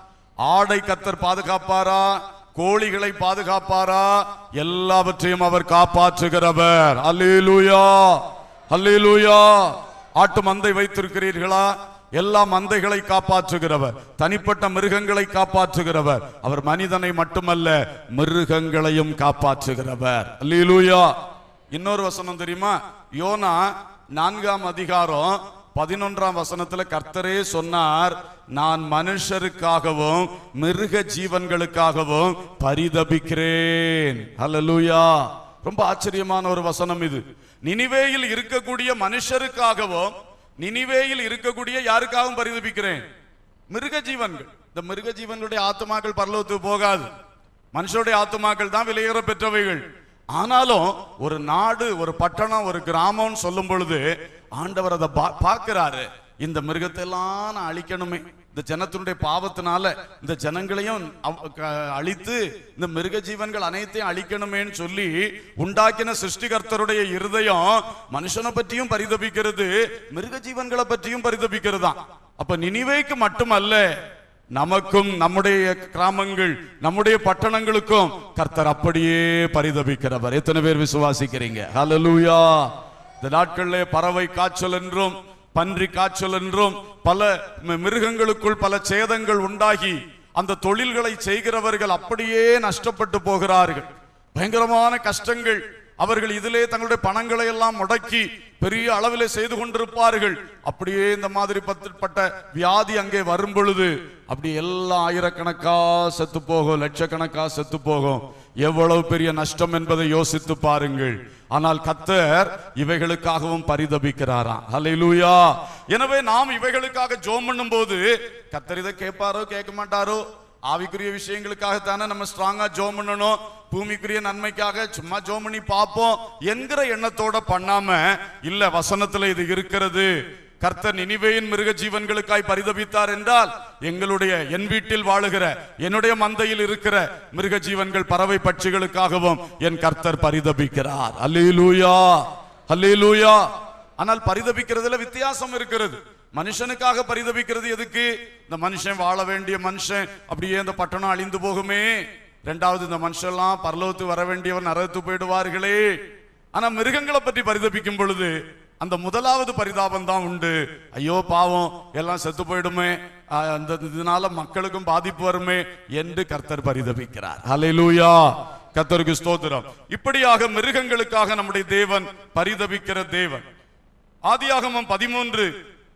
Speaker 1: ஆடை கர்த்தர் பாதுகாப்பாரா, கோழிகளை பாதுகாப்பாரா? எல்லாவற்றையும் அவர் காப்பாற்றுகிறவர். அல்லேலூயா. அல்லேலூயா. ஆட்டு மந்தை வைத்திருக்கிறீர்களா? எல்லா மந்தைகளை காப்பாற்றுகிறவர், தனிப்பட்ட மிருகங்களை காப்பாற்றுகிறவர். அவர் மனிதனை மட்டுமல்ல மிருகங்களையும் காப்பாற்றுகிறவர். அல்லேலூயா. இன்னொரு வசனம் தெரியுமா? யோனா நான்காம் அதிகாரம் பதினொன்றாம் வசனத்துல கர்த்தரே சொன்னார், நான் மனுஷருக்காகவும் மிருக ஜீவன்களுக்காகவும் பரிதபிக்கிறேன். அல்லேலூயா. ரொம்ப ஆச்சரியமான ஒரு வசனம் இது. நினிவேயில் இருக்கக்கூடிய மனுஷருக்காகவும், நினிவேயில் இருக்கக்கூடிய யாருக்காகவும் பரிதபிக்கிறேன்? மிருக ஜீவன்கள். இந்த மிருக ஜீவன்களுடைய ஆத்துமாக்கள் பரலோகத்துக்கு போகாது. மனுஷனுடைய ஆத்துமாக்கள் தான் விலையேற பெற்றவைகள். ஆனாலும் ஒரு நாடு, ஒரு பட்டணம், ஒரு கிராமம் சொல்லும் பொழுது ஆண்டவர் அதை பார்க்கிறாரு. இந்த மிருகத்தை எல்லாம் நான் அழிக்கணுமே, இந்த ஜனத்தினுடைய பாவத்தினால இந்த ஜனங்களையும் அழித்து இந்த மிருக ஜீவன்கள் அனைத்தையும் அழிக்கணுமேன்னு சொல்லி உண்டாக்கின சிருஷ்டிகர்த்தருடைய இருதயம் மனுஷனை பற்றியும் பரிதபிக்கிறது, மிருக ஜீவன்களை பற்றியும் பரிதபிக்கிறதா. அப்ப நினிவேக்கு மட்டுமல்ல, நமக்கும் நம்முடைய கிராமங்கள், நம்முடைய பட்டணங்களுக்கும் கர்த்தர் அப்படியே பரிதபிக்கிறவர். எத்தனை பேர் விசுவாசிக்கிறீங்க? ஹல்லேலூயா. இந்த நாட்களிலே பறவை காய்ச்சல் என்றும் பன்றி காய்ச்சல் என்றும் பல மிருகங்களுக்குள் பல சேதங்கள் உண்டாகி அந்த தொழில்களை செய்கிறவர்கள் அப்படியே நஷ்டப்பட்டு போகிறார்கள். பயங்கரமான கஷ்டங்கள். அவர்கள் இதிலே தங்களுடைய பணங்களை எல்லாம் முடக்கி பெரிய அளவில் செய்து கொண்டிருப்பார்கள். அப்படியே இந்த மாதிரி பட்ட வியாதி அங்கே வரும் பொழுது அப்படி எல்லாம் ஆயிரக்கணக்கா செத்து போகும், லட்சக்கணக்கா செத்து போகும். எவ்வளவு பெரிய நஷ்டம் என்பதை யோசித்து பாருங்கள். ஆனால் கர்த்தர் இவைகளுக்காகவும் பரிதபிக்கிறாராம். ஹல்லேலூயா. எனவே நாம் இவைகளுக்காக ஜெபம் பண்ணும்போது கர்த்தர் இதை கேட்பாரோ கேட்க மாட்டாரோ? ஆவிக்குரிய விஷயங்களுக்காகத்தானே நம்ம ஸ்ட்ராங்கா ஜெபம் பண்ணணும். பூமிக்குரிய நன்மைக்காக சும்மா ஜெபம் பண்ணி பார்ப்போம் என்கிற எண்ணத்தோட பண்ணாம, இல்ல வசனத்துல இது இருக்கிறது, கர்த்தர் நினிவேயின் மிருக ஜீவன்களுக்காய் பரிதபித்தார் என்றால் எங்களுடைய என் வீட்டில் வாழுகிற என்னுடைய மந்தையில் இருக்கிற மிருக ஜீவன்கள் பறவை பட்சிகளுக்காகவும் என் கர்த்தர் பரிதபிக்கிறார். அல்லேலூயா, அல்லேலூயா. ஆனால் பரிதபிக்கிறதுல வித்தியாசம் இருக்கிறது. மனுஷனுக்காக பரிதபிக்கிறது எதுக்கு? இந்த மனுஷன் வாழ வேண்டிய மனுஷன் அப்படியே இந்த பட்டணம் அழிந்து போகுமே, இரண்டாவது இந்த மனுஷன் எல்லாம் பரலோகத்துக்கு வர வேண்டியவன் நரகத்து போயிடுவார்களே. ஆனா மிருகங்களை பற்றி பரிதபிக்கும் பொழுது அந்த முதலாவது பரிதாபம் தான் உண்டு. ஐயோ பாவம், எல்லாம் செத்து போயிடுமே, அந்த இதனால மக்களுக்கும் பாதிப்பு வருமே என்று கர்த்தர் பரிதபிக்கிறார். ஹல்லேலூயா, கர்த்தருக்கு ஸ்தோத்திரம். இப்படியாக மிருகங்களுக்காக நம்முடைய தேவன் பரிதபிக்கிற தேவன். ஆதியாகமம் பதிமூன்று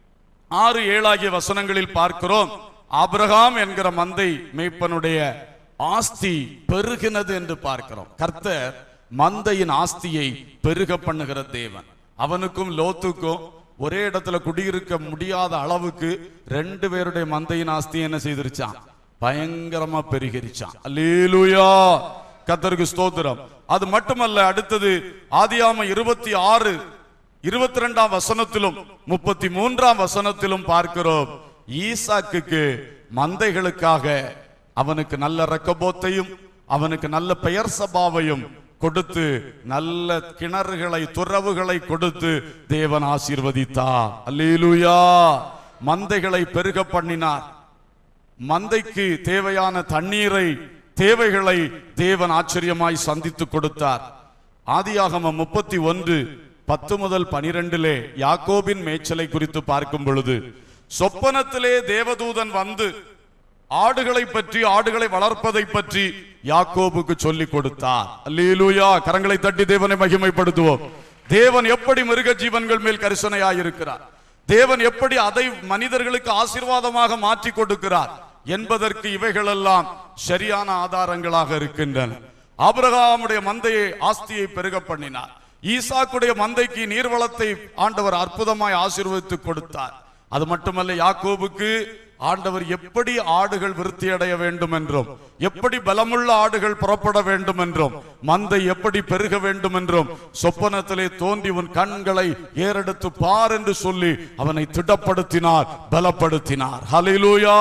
Speaker 1: ஆறு ஏழாகிய வசனங்களில் பார்க்கிறோம், ஆபிரகாம் என்கிற மந்தை மேய்ப்பனுடைய ஆஸ்தி பெருகினது என்று பார்க்கிறோம். கர்த்தர் மந்தையின் ஆஸ்தியை பெருக பண்ணுகிற தேவன். அவனுக்கும் லோத்துக்கும் ஒரே இடத்துல குடியிருக்க முடியாத அளவுக்கு ரெண்டு பேருடைய மந்தையின் ஆஸ்தி என்ன செய்திருச்சான்? பயங்கரமா பெருகிருச்சான். அல்லேலூயா, கர்த்தருக்கு ஸ்தோத்திரம். அது மட்டுமல்ல, அடுத்தது ஆதியாகமம் இருபத்தி ஆறு இருபத்தி ரெண்டாம் வசனத்திலும் முப்பத்தி மூன்றாம் வசனத்திலும் பார்க்கிறோம், ஈசாக்குக்கு மந்தைகளுக்காக அவனுக்கு நல்ல ரக்கபோத்தையும் அவனுக்கு நல்ல பெயர் சபாவையும் கொடுத்து நல்ல கிணறுகளை துறவுகளை கொடுத்து தேவன் ஆசீர்வதித்தார். அல்லேலூயா. மந்தைகளை பெருக பண்ணினார். மந்தைக்கு தேவையான தண்ணீரை தேவைகளை தேவன் ஆச்சரியமாய் சந்தித்து கொடுத்தார். ஆதியாகமம் முப்பத்தி ஒன்று பத்து முதல் பனிரெண்டிலே யாக்கோபின் மேய்ச்சலை குறித்து பார்க்கும் பொழுது, சொப்பனத்திலே தேவதூதன் வந்து ஆடுகளை பற்றி ஆடுகளை வளர்ப்பதை பற்றி யாக்கோபுக்கு சொல்லி கொடுத்தார். அல்லேலூயா. கரங்களை தட்டி தேவனை மகிமைப்படுத்துவோம். தேவன் எப்படி மிருக ஜீவன்கள் மேல் கரிசனையாயிருக்கிறார், தேவன் எப்படி அதை மனிதர்களுக்கு ஆசீர்வாதமாக மாற்றி கொடுக்கிறார் என்பதற்கு இவைகளெல்லாம் சரியான ஆதாரங்களாக இருக்கின்றன. ஆபிரகாமுடைய மந்தையை ஆஸ்தியை பெருக பண்ணினார். ஈசாக்குடைய மந்தைக்கு நீர்வளத்தை ஆண்டவர் அற்புதமாய் ஆசீர்வதித்து கொடுத்தார். அது மட்டுமல்ல, யாக்கோபுக்கு ஆண்டவர் எப்படி ஆடுகள் விருத்தி அடைய வேண்டும் என்றும், எப்படி பலமுள்ள ஆடுகள் புறப்பட வேண்டும் என்றும், மந்தை எப்படி பெருக வேண்டும் என்றும் சொப்பனத்திலே தோன்றி உன் கண்களை ஏறெடுத்து பார் என்று சொல்லி அவனை திடப்படுத்தினார், பலப்படுத்தினார். ஹல்லேலூயா.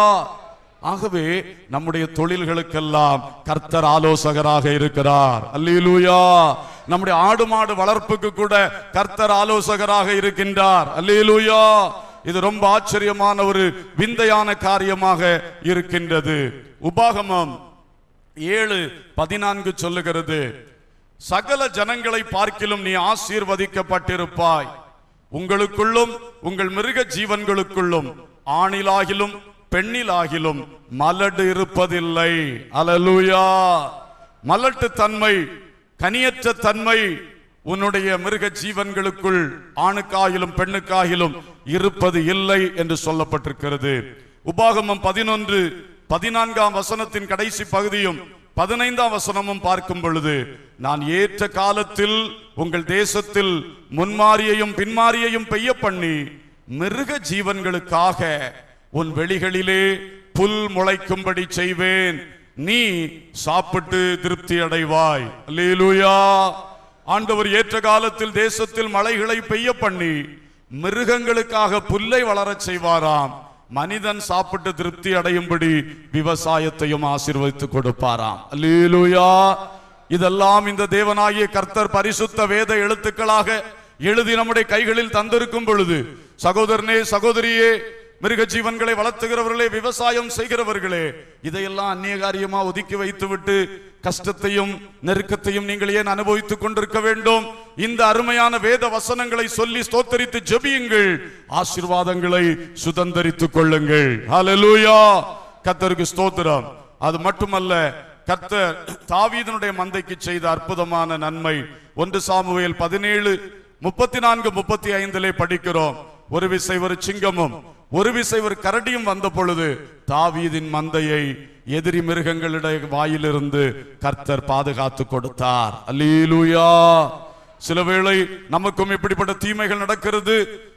Speaker 1: ஆகவே நம்முடைய தொழில்களுக்கெல்லாம் கர்த்தர் ஆலோசகராக இருக்கிறார். அல்லேலூயா. நம்முடைய ஆடு மாடு வளர்ப்புக்கு கூட கர்த்தர் ஆலோசகராக இருக்கின்றார். அல்லேலூயா. இது ரொம்ப ஆச்சரியமான ஒரு விந்தையான காரியமாக இருக்கின்றது. உபாகமம் ஏழு பதினான்கு சொல்லுகிறது, சகல ஜனங்களை பார்க்கிலும் நீ ஆசீர்வதிக்கப்பட்டிருப்பாய், உங்களுக்குள்ளும் உங்கள் மிருக ஜீவன்களுக்குள்ளும் ஆணிலாகிலும் பெண்ணிலாகிலும் மலடு இருப்பதில்லை. அல்லேலூயா. மலட்டு தன்மை, கனியற்ற தன்மை உன்னுடைய மிருக ஜீவன்களுக்குள் ஆணுக்காகிலும் பெண்ணுக்காகிலும் இருப்பது இல்லை என்று சொல்லப்பட்டிருக்கிறது. உபாகமம் பதினொன்று பதினான்காம் வசனத்தின் கடைசி பகுதியும் பதினைந்தாம் வசனமும் பார்க்கும் பொழுது, நான் ஏற்ற காலத்தில் உங்கள் தேசத்தில் முன்மாரியையும் பின்மாரியையும் பெய்ய பண்ணி மிருக ஜீவன்களுக்காக உன் வெளிகளிலே புல் முளைக்கும்படி செய்வேன், நீ சாப்பிட்டு திருப்தி அடைவாய். அல்லேலூயா. ஆண்டவர் ஏற்ற காலத்தில் தேசத்தில் மழைகளை பெய்ய பண்ணி மிருகங்களுக்காக புல்லை வளரச் செய்வாராம். மனிதன் சாப்பிட்டு திருப்தி அடையும்படி விவசாயத்தையும் ஆசீர்வதித்து கொடுப்பாராம். அல்லேலூயா. இதெல்லாம் இந்த தேவனாகிய கர்த்தர் பரிசுத்த வேத எழுத்துக்களாக எழுதி நம்முடைய கைகளில் தந்திருக்கும் பொழுது, சகோதரனே சகோதரியே, மிருக ஜீவன்களை வளர்த்துகிறவர்களே, விவசாயம் செய்கிறவர்களே, இதையெல்லாம் அந்நிய காரியமா ஒதுக்கி வைத்துவிட்டு கஷ்டத்தையும் நெருக்கத்தையும் நீங்கள் ஏன் அனுபவித்துக் கொண்டிருக்க வேண்டும்? இந்த அருமையான வேத வசனங்களை சொல்லி ஸ்தோத்தரித்து ஜெபியுங்கள், ஆசீர்வாதங்களை சுதந்தரித்துக் கொள்ளுங்கள். ஹல்லேலூயா. கர்த்தருக்கு ஸ்தோத்திரம். அது மட்டுமல்ல, கர்த்தர் தாவீதினுடைய மந்தைக்கு செய்த அற்புதமான நன்மை ஒன்று சாமுவேல் பதினேழு முப்பத்தி நான்கு முப்பத்தி ஐந்திலே படிக்கிறோம். ஒரு விசை ஒரு சிங்கமும் ஒரு விசை ஒரு கரடியும் வந்த பொழுது தாவீதின் மந்தையை எதிரி மிருகங்களுடைய வாயிலிருந்து கர்த்தர் பாதுகாத்து கொடுத்தார். அல்லேலூயா. சில வேளை நமக்கும் இப்படிப்பட்ட தீமைகள் நடக்கிறது.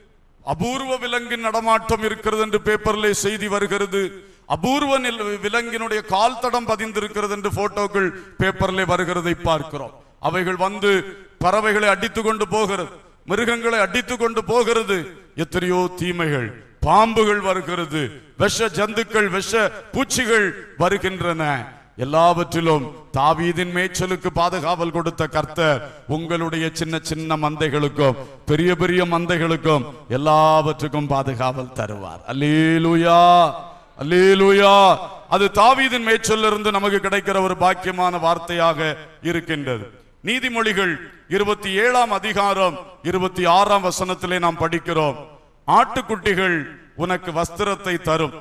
Speaker 1: அபூர்வ விலங்கின் நடமாட்டம் இருக்கிறது என்று பேப்பர்ல செய்தி வருகிறது. அபூர்வ விலங்கினுடைய கால் தடம் பதிந்திருக்கிறது என்று போட்டோக்கள் பேப்பர்ல வருகிறதை பார்க்கிறோம். அவைகள் வந்து பறவைகளை அடித்து கொண்டு போகிறது, மிருகங்களை அடித்து கொண்டு போகிறது. எத்தனையோ தீமைகள், பாம்புகள் வருகிறது, விஷ ஜந்துக்கள், விஷ பூச்சிகள் வருகின்றன. எல்லாவற்றிலும் தாவீதின் மேய்ச்சலுக்கு பாதுகாவல் கொடுத்த கர்த்தர் உங்களுடைய சின்ன சின்ன மந்தைகளுக்கும் பெரிய பெரிய மந்தைகளுக்கும் எல்லாவற்றுக்கும் பாதுகாவல் தருவார். அல்லேலூயா. அல்லேலூயா. அது தாவீதின் மேய்ச்சலிலிருந்து நமக்கு கிடைக்கிற ஒரு பாக்கியமான வார்த்தையாக இருக்கின்றது. நீதிமொழிகள் இருபத்தி ஏழாம் அதிகாரம் இருபத்தி ஆறாம் வசனத்திலே நாம் படிக்கிறோம். ஆட்டுக்குட்டிகள் உனக்கு வஸ்திரத்தை தரும்,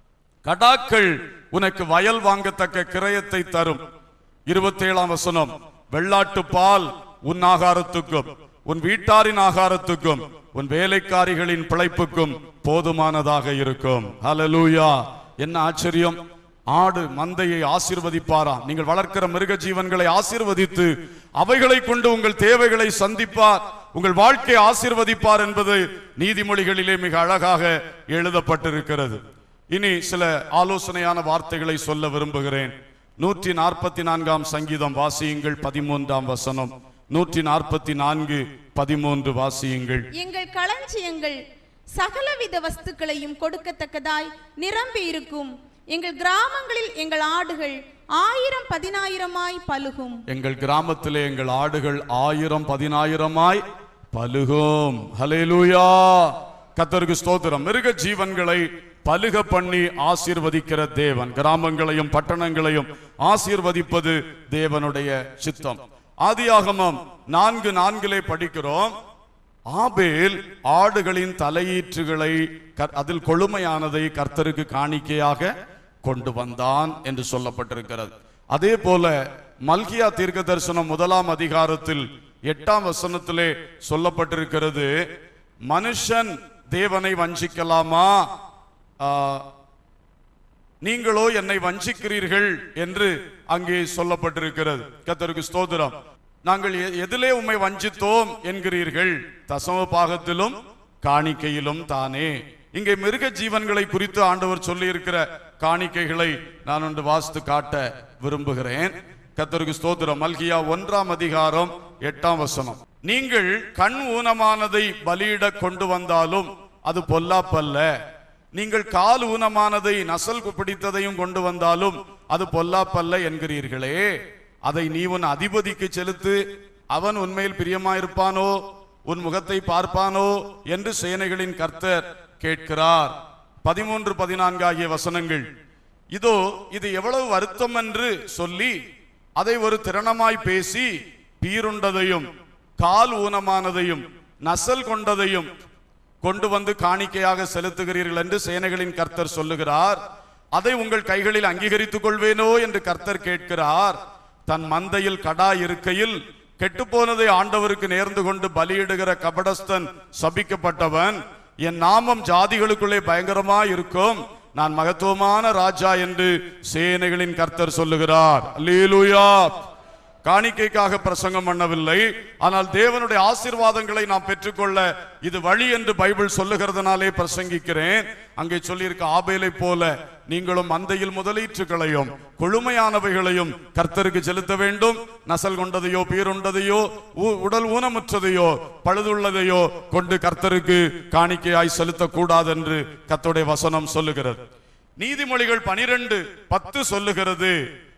Speaker 1: கடாக்கள் உனக்கு வயல் வாங்கத்தக்க கிரயத்தை தரும். இருபத்தி ஏழாம் வசனம், வெள்ளாட்டு பால் உன் ஆகாரத்துக்கும் உன் வீட்டாரின் ஆகாரத்துக்கும் உன் வேலைக்காரிகளின் பிழைப்புக்கும் போதுமானதாக இருக்கும். ஹல்லேலூயா. என்ன ஆச்சரியம்! ஆடு மந்தையை ஆசீர்வதிப்பாராம். நீங்கள் வளர்க்கிற மிருக ஜீவன்களை ஆசீர்வதித்து அவைகளை கொண்டு உங்கள் தேவைகளை சந்திப்பார், உங்கள் வாழ்க்கை ஆசீர்வதிப்பார் என்பது நீதிமொழிகளிலே மிக அழகாக எழுதப்பட்டிருக்கிறது. இனி சில ஆலோசனையான வார்த்தைகளை சொல்ல விரும்புகிறேன். நூற்றி நாற்பத்தி நான்காம் சங்கீதம் வாசியுங்கள், பதிமூன்றாம் வசனம். நூற்றி நாற்பத்தி நான்கு பதிமூன்று வாசியுங்கள்.
Speaker 3: எங்கள் களஞ்சியங்கள் சகலவித வஸ்துக்களையும் கொடுக்கத்தக்கதாய் நிரம்பி இருக்கும். எங்கள் கிராமங்களில் எங்கள் ஆடுகள் ஆயிரம் பதினாயிரமாய் பலுகும்.
Speaker 1: எங்கள் கிராமத்திலே எங்கள் ஆடுகள் ஆயிரம் பதினாயிரமாய் பலுகும். ஹல்லேலூயா. கர்த்தருக்கு ஸ்தோத்திரம். மிருக ஜீவன்களை பலுக பண்ணி ஆசீர்வதிக்கிற தேவன் கிராமங்களையும் பட்டணங்களையும் ஆசீர்வதிப்பது தேவனுடைய சித்தம். ஆதியாகமம் நான்கு நான்கிலே படிக்கிறோம், ஆபேல் ஆடுகளின் தலையீற்றுகளை அதில் கொழுமையானதை கர்த்தருக்கு காணிக்கையாக கொண்டு வந்தான் என்று சொல்லப்பட்டிருக்கிறது. அதே போல மல்கியா தீர்க்க தரிசனம் முதலாம் அதிகாரத்தில் எட்டாம் வசனத்திலே சொல்லப்பட்டிருக்கிறது, மனுஷன் தேவனை வஞ்சிக்கலாமா, நீங்களோ என்னை வஞ்சிக்கிறீர்கள் என்று அங்கே சொல்லப்பட்டிருக்கிறது. கர்த்தருக்கு ஸ்தோத்திரம். நாங்கள் எதிலே உம்மை வஞ்சித்தோம் என்கிறீர்கள், தசம பாகத்திலும் காணிக்கையிலும் தானே. இங்கே மிருக ஜீவன்களை குறித்து ஆண்டவர் சொல்லி இருக்கிற காணிக்கைகளை நான் ஒன்று வாசித்து காட்ட விரும்புகிறேன். கர்த்தருக்கு ஸ்தோத்திரம். மல்கியா ஒன்றாம் அதிகாரம் எட்டாம் வசனம், நீங்கள் கண் ஊனமானதை பலியிட கொண்டு வந்தாலும் அது பொல்லாப்பல்ல, நீங்கள் கால் ஊனமானதை நசல் பிடித்ததையும் கொண்டு வந்தாலும் அது பொல்லாப்பல்ல என்கிறீர்களே, அதை நீ உன் அதிபதிக்கு செலுத்து, அவன் உண்மையில் பிரியமாயிருப்பானோ, உன் முகத்தை பார்ப்பானோ என்று சேனைகளின் கர்த்தர் கேட்கிறார். பதிமூன்று பதினான்கு ஆகிய வசனங்கள். இதோ இது எவ்வளவு வருத்தம் என்று சொல்லி அதை ஒரு திறனமாய் பேசி பீருண்டதையும் கால் ஊனமானதையும் நசல் கொண்டதையும் கொண்டு வந்து காணிக்கையாக செலுத்துகிறீர்கள் என்று சேனைகளின் கர்த்தர் சொல்லுகிறார். அதை உங்கள் கைகளில் அங்கீகரித்துக் கொள்வேனோ என்று கர்த்தர் கேட்கிறார். தன் மந்தையில் கடா இருக்கையில் கெட்டுப்போனதை ஆண்டவருக்கு நேர்ந்து கொண்டு பலியிடுகிற கபடஸ்தன் சபிக்கப்பட்டவன். என் நாமம் ஜாதிகளுக்குள்ளே பயங்கரமாய் இருக்கும், நான் மகத்துவமான ராஜா என்று சேனைகளின் கர்த்தர் சொல்லுகிறார். அல்லேலூயா. காணிக்கைக்காக பிரசங்கம் பண்ணவில்லை, ஆனால் தேவனுடைய ஆசீர்வாதங்களை நாம் பெற்றுக்கொள்ள இது வழி என்று பைபிள் சொல்லுகிறதுனாலே பிரசங்கிக்கிறேன். அங்கே சொல்லியிருக்க ஆபேலை போல நீங்களும் மந்தையில் முதலீற்றுகளையும் கொழுமையானவைகளையும் கர்த்தருக்கு செலுத்த வேண்டும். நசல் கொண்டதையோ பீருண்டதையோ உடல் ஊனமுற்றதையோ பழுதுள்ளதையோ கொண்டு கர்த்தருக்கு காணிக்கையாய் செலுத்தக்கூடாது என்று கர்த்தருடைய வசனம் சொல்லுகிறது. நீதிமொழிகள் பனிரெண்டு பத்து சொல்லுகிறது,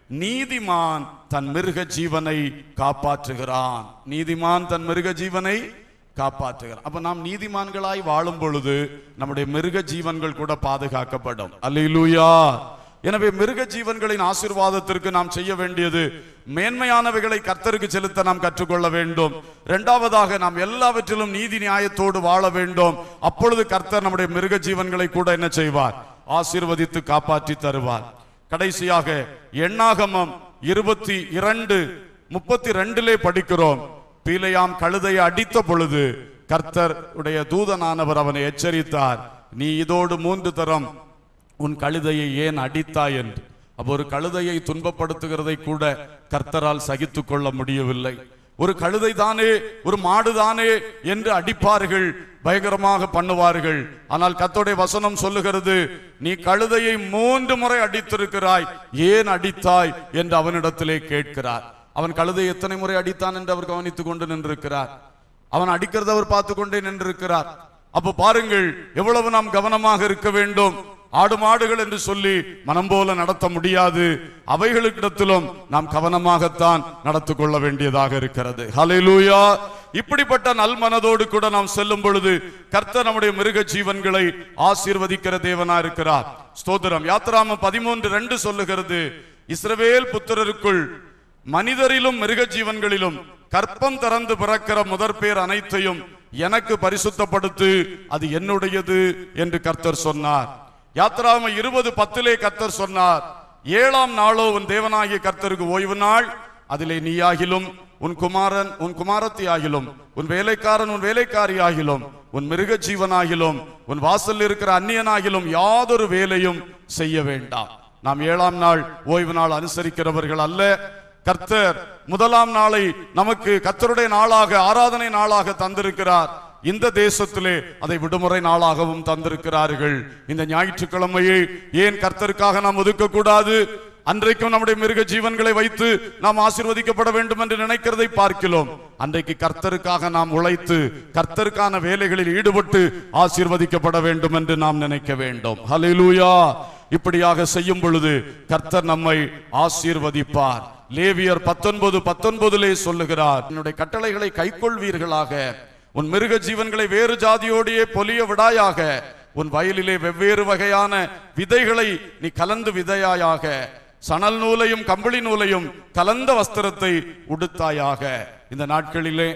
Speaker 1: நீதிமான் தன் மிருக ஜீவனை காப்பாற்றுகிறான். நீதிமான் தன் மிருக ஜீவனை காப்பாற்றுகிறான். அப்ப நாம் நீதிமான்களாய் வாழும் பொழுது நம்முடைய மிருக ஜீவன்கள் கூட பாதுகாக்கப்படும். அல்லேலூயா. எனவே மிருக ஜீவன்களின் ஆசீர்வாதத்திற்கு நாம் செய்ய வேண்டியது மேன்மையானவைகளை கர்த்தருக்கு செலுத்த நாம் கற்றுக்கொள்ள வேண்டும். இரண்டாவதாக நாம் எல்லாவற்றிலும் நீதி நியாயத்தோடு வாழ வேண்டும். அப்பொழுது கர்த்தர் நம்முடைய மிருக ஜீவன்களை கூட என்ன செய்வார்? ஆசீர்வதித்து காப்பாற்றி தருவார். கடைசியாக எண்ணாகமம் இருபத்தி இரண்டு முப்பத்தி ரெண்டிலே படிக்கிறோம், பீலையாம் கழுதையை அடித்த பொழுது கர்த்தர் உடைய தூதனானவர் அவனை எச்சரித்தார், நீ இதோடு மூன்று தரம் உன் கழுதையை ஏன் அடித்தாய் என்று. அப்போ ஒரு கழுதையை துன்பப்படுத்துகிறதை கூட கர்த்தரால் சகித்து கொள்ள முடியவில்லை. ஒரு கழுதை தானே, ஒரு மாடு தானே என்று அடிப்பார்கள், பயங்கரமாக பண்ணுவார்கள். ஆனால் கர்த்தருடைய வசனம் சொல்லுகிறது, நீ கழுதையை மூன்று முறை அடித்திருக்கிறாய், ஏன் அடித்தாய் என்று அவனிடத்திலே கேட்கிறார். அவன் கழுதை எத்தனை முறை அடித்தான் என்று அவர் கவனித்துக் கொண்டு நின்றிருக்கிறார். அவன் அடிக்கிறத அவர் பார்த்து கொண்டே நின்றிருக்கிறார். அப்போ பாருங்கள் எவ்வளவு நாம் கவனமாக இருக்க வேண்டும். ஆடு மாடுகள் என்று சொல்லி மனம் போல நடத்த முடியாது. அவைகளிடத்திலும் நாம் கவனமாகத்தான் நடத்து கொள்ள வேண்டியதாக இருக்கிறது. ஹல்லேலூயா. இப்படிப்பட்ட நல் மனதோடு கூட நாம் செல்லும் பொழுது கர்த்தர் நம்முடைய மிருக ஜீவன்களை ஆசீர்வதிக்கிற தேவனா இருக்கிறார். ஸ்தோத்திரம். யாத்திராமம் பதிமூன்று ரெண்டு சொல்லுகிறது, இஸ்ரவேல் புத்திரருக்குள் மனிதரிலும் மிருக ஜீவன்களிலும் கற்பம் திறந்து பிறக்கிற முதற் பேர் அனைத்தையும் எனக்கு பரிசுத்தப்படுத்து, அது என்னுடையது என்று கர்த்தர் சொன்னார். யாத்திராகமம் இருபது பத்திலே கர்த்தர் சொன்னார், ஏழாம் நாளோ உன் தேவனாகிய கர்த்தருக்கு ஓய்வு நாள், அதிலே நீயாகிலும் உன் குமாரன் உன் குமாரத்தி ஆகிலும் உன் வேலைக்காரன் உன் வேலைக்காரி ஆகிலும் உன் மிருக ஜீவனாகிலும் உன் வாசல் இருக்கிற அந்நியனாகிலும் யாதொரு வேலையும் செய்ய வேண்டாம். நாம் ஏழாம் நாள் ஓய்வு நாள் அனுசரிக்கிறவர்கள் அல்ல. கர்த்தர் முதலாம் நாளை நமக்கு கர்த்தருடைய நாளாக ஆராதனை நாளாக தந்திருக்கிறார். இந்த தேசத்திலே அதை விடுமுறை நாளாகவும் தந்திருக்கிறார்கள். இந்த ஞாயிற்றுக்கிழமையை ஏன் கர்த்தருக்காக நாம் ஒதுக்க கூடாது? அன்றைக்கும் நம்முடைய மிருக ஜீவன்களை வைத்து நாம் ஆசீர்வதிக்கப்பட வேண்டும் என்று நினைக்கிறதை பார்க்கிறோம். அன்றைக்கு கர்த்தருக்காக நாம் உழைத்து கர்த்தருக்கான வேலைகளில் ஈடுபட்டு ஆசீர்வதிக்கப்பட வேண்டும் என்று நாம் நினைக்க வேண்டும். ஹல்லேலூயா. இப்படியாக செய்யும் பொழுது கர்த்தர் நம்மை ஆசீர்வதிப்பார். லேவியர் பத்தொன்பது பத்தொன்பதிலே சொல்லுகிறார், என்னுடைய கட்டளைகளை கைக்கொள்வீர்களாக, உன் மிருக ஜீவன்களை வேறு ஜாதியோடையே பொலிய விடாயாக, உன் வயலிலே வெவ்வேறு வகையான விதைகளை நீ கலந்து விதையாயாக, சணல் நூலையும் கம்பளி நூலையும் கலந்த வஸ்திரத்தை உடுத்தாயாக. இந்த நாட்களிலே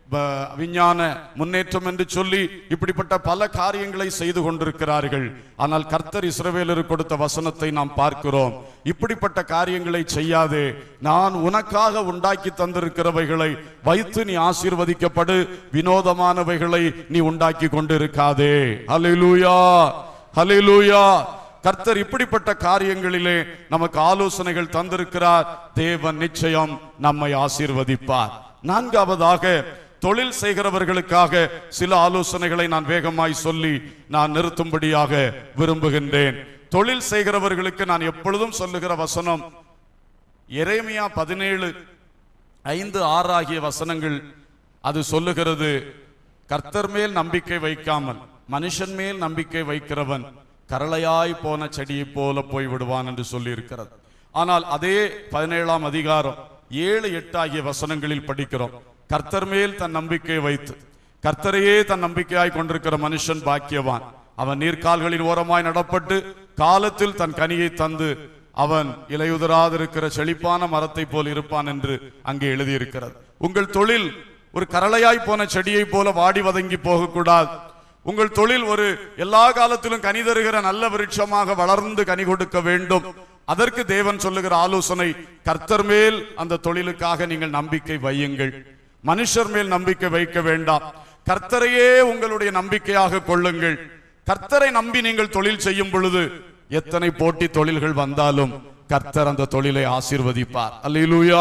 Speaker 1: விஞ்ஞான முன்னேற்றம் என்று சொல்லி இப்படிப்பட்ட பல காரியங்களை செய்து கொண்டிருக்கிறார்கள். ஆனால் கர்த்தர் இஸ்ரவேலருக்கு கொடுத்த வசனத்தை நாம் பார்க்கிறோம், இப்படிப்பட்ட காரியங்களை செய்யாதே, நான் உனக்காக உண்டாக்கி தந்திருக்கிறவைகளை வைத்து நீ ஆசீர்வதிக்கப்படு, வினோதமானவைகளை நீ உண்டாக்கி கொண்டிருக்காதே. ஹல்லேலூயா, ஹல்லேலூயா. கர்த்தர் இப்படிப்பட்ட காரியங்களிலே நமக்கு ஆலோசனைகள் தந்திருக்கிறார். தேவன் நிச்சயம் நம்மை ஆசீர்வதிப்பார். நான்காவதாக தொழில் செய்கிறவர்களுக்காக சில ஆலோசனைகளை நான் வேகமாய் சொல்லி நான் நிறுத்தும்படியாக விரும்புகின்றேன். தொழில் செய்கிறவர்களுக்கு நான் எப்பொழுதும் சொல்லுகிற வசனம் எரேமியா பதினேழு ஐந்து ஆறு ஆகிய வசனங்கள். அது சொல்லுகிறது, கர்த்தர் மேல் நம்பிக்கை வைக்காமல் மனுஷன் மேல் நம்பிக்கை வைக்கிறவன் கரளையாய் போன செடியை போல போய்விடுவான் என்று சொல்லி இருக்கிறது. ஆனால் அதே பதினேழாம் அதிகாரம் ஏழு எட்டு ஆகிய வசனங்களில் படிக்கிறோம், கர்த்தர் மேல் தன் நம்பிக்கை வைத்து கர்த்தரையே தன் நம்பிக்கையாய் கொண்டிருக்கிற மனுஷன் பாக்கியவான், அவன் நீர்க்கால்களின் ஓரமாய் நடப்பட்டு காலத்தில் தன் கனியை தந்து அவன் இலையுதராதிருக்கிற செழிப்பான மரத்தை போல் இருப்பான் என்று அங்கே எழுதியிருக்கிறது. உங்கள் தொழில் ஒரு கரளையாய் போன செடியை போல வாடி வதங்கி போகக்கூடாது. உங்கள் தொழில் ஒரு எல்லா காலத்திலும் கனி தருகிற நல்ல விருட்சமாக வளர்ந்து கனி கொடுக்க வேண்டும். அதற்கு தேவன் சொல்லுகிற ஆலோசனை, கர்த்தர் மேல் அந்த தொழிலுக்காக நீங்கள் நம்பிக்கை வையுங்கள், மனுஷர் மேல் நம்பிக்கை வைக்க வேண்டாம். கர்த்தரையே உங்களுடைய நம்பிக்கையாக கொள்ளுங்கள். கர்த்தரை நம்பி நீங்கள் தொழில் செய்யும் பொழுது எத்தனை போட்டி தொழில்கள் வந்தாலும் கர்த்தர் அந்த தொழிலை ஆசீர்வதிப்பார். அல்லேலூயா.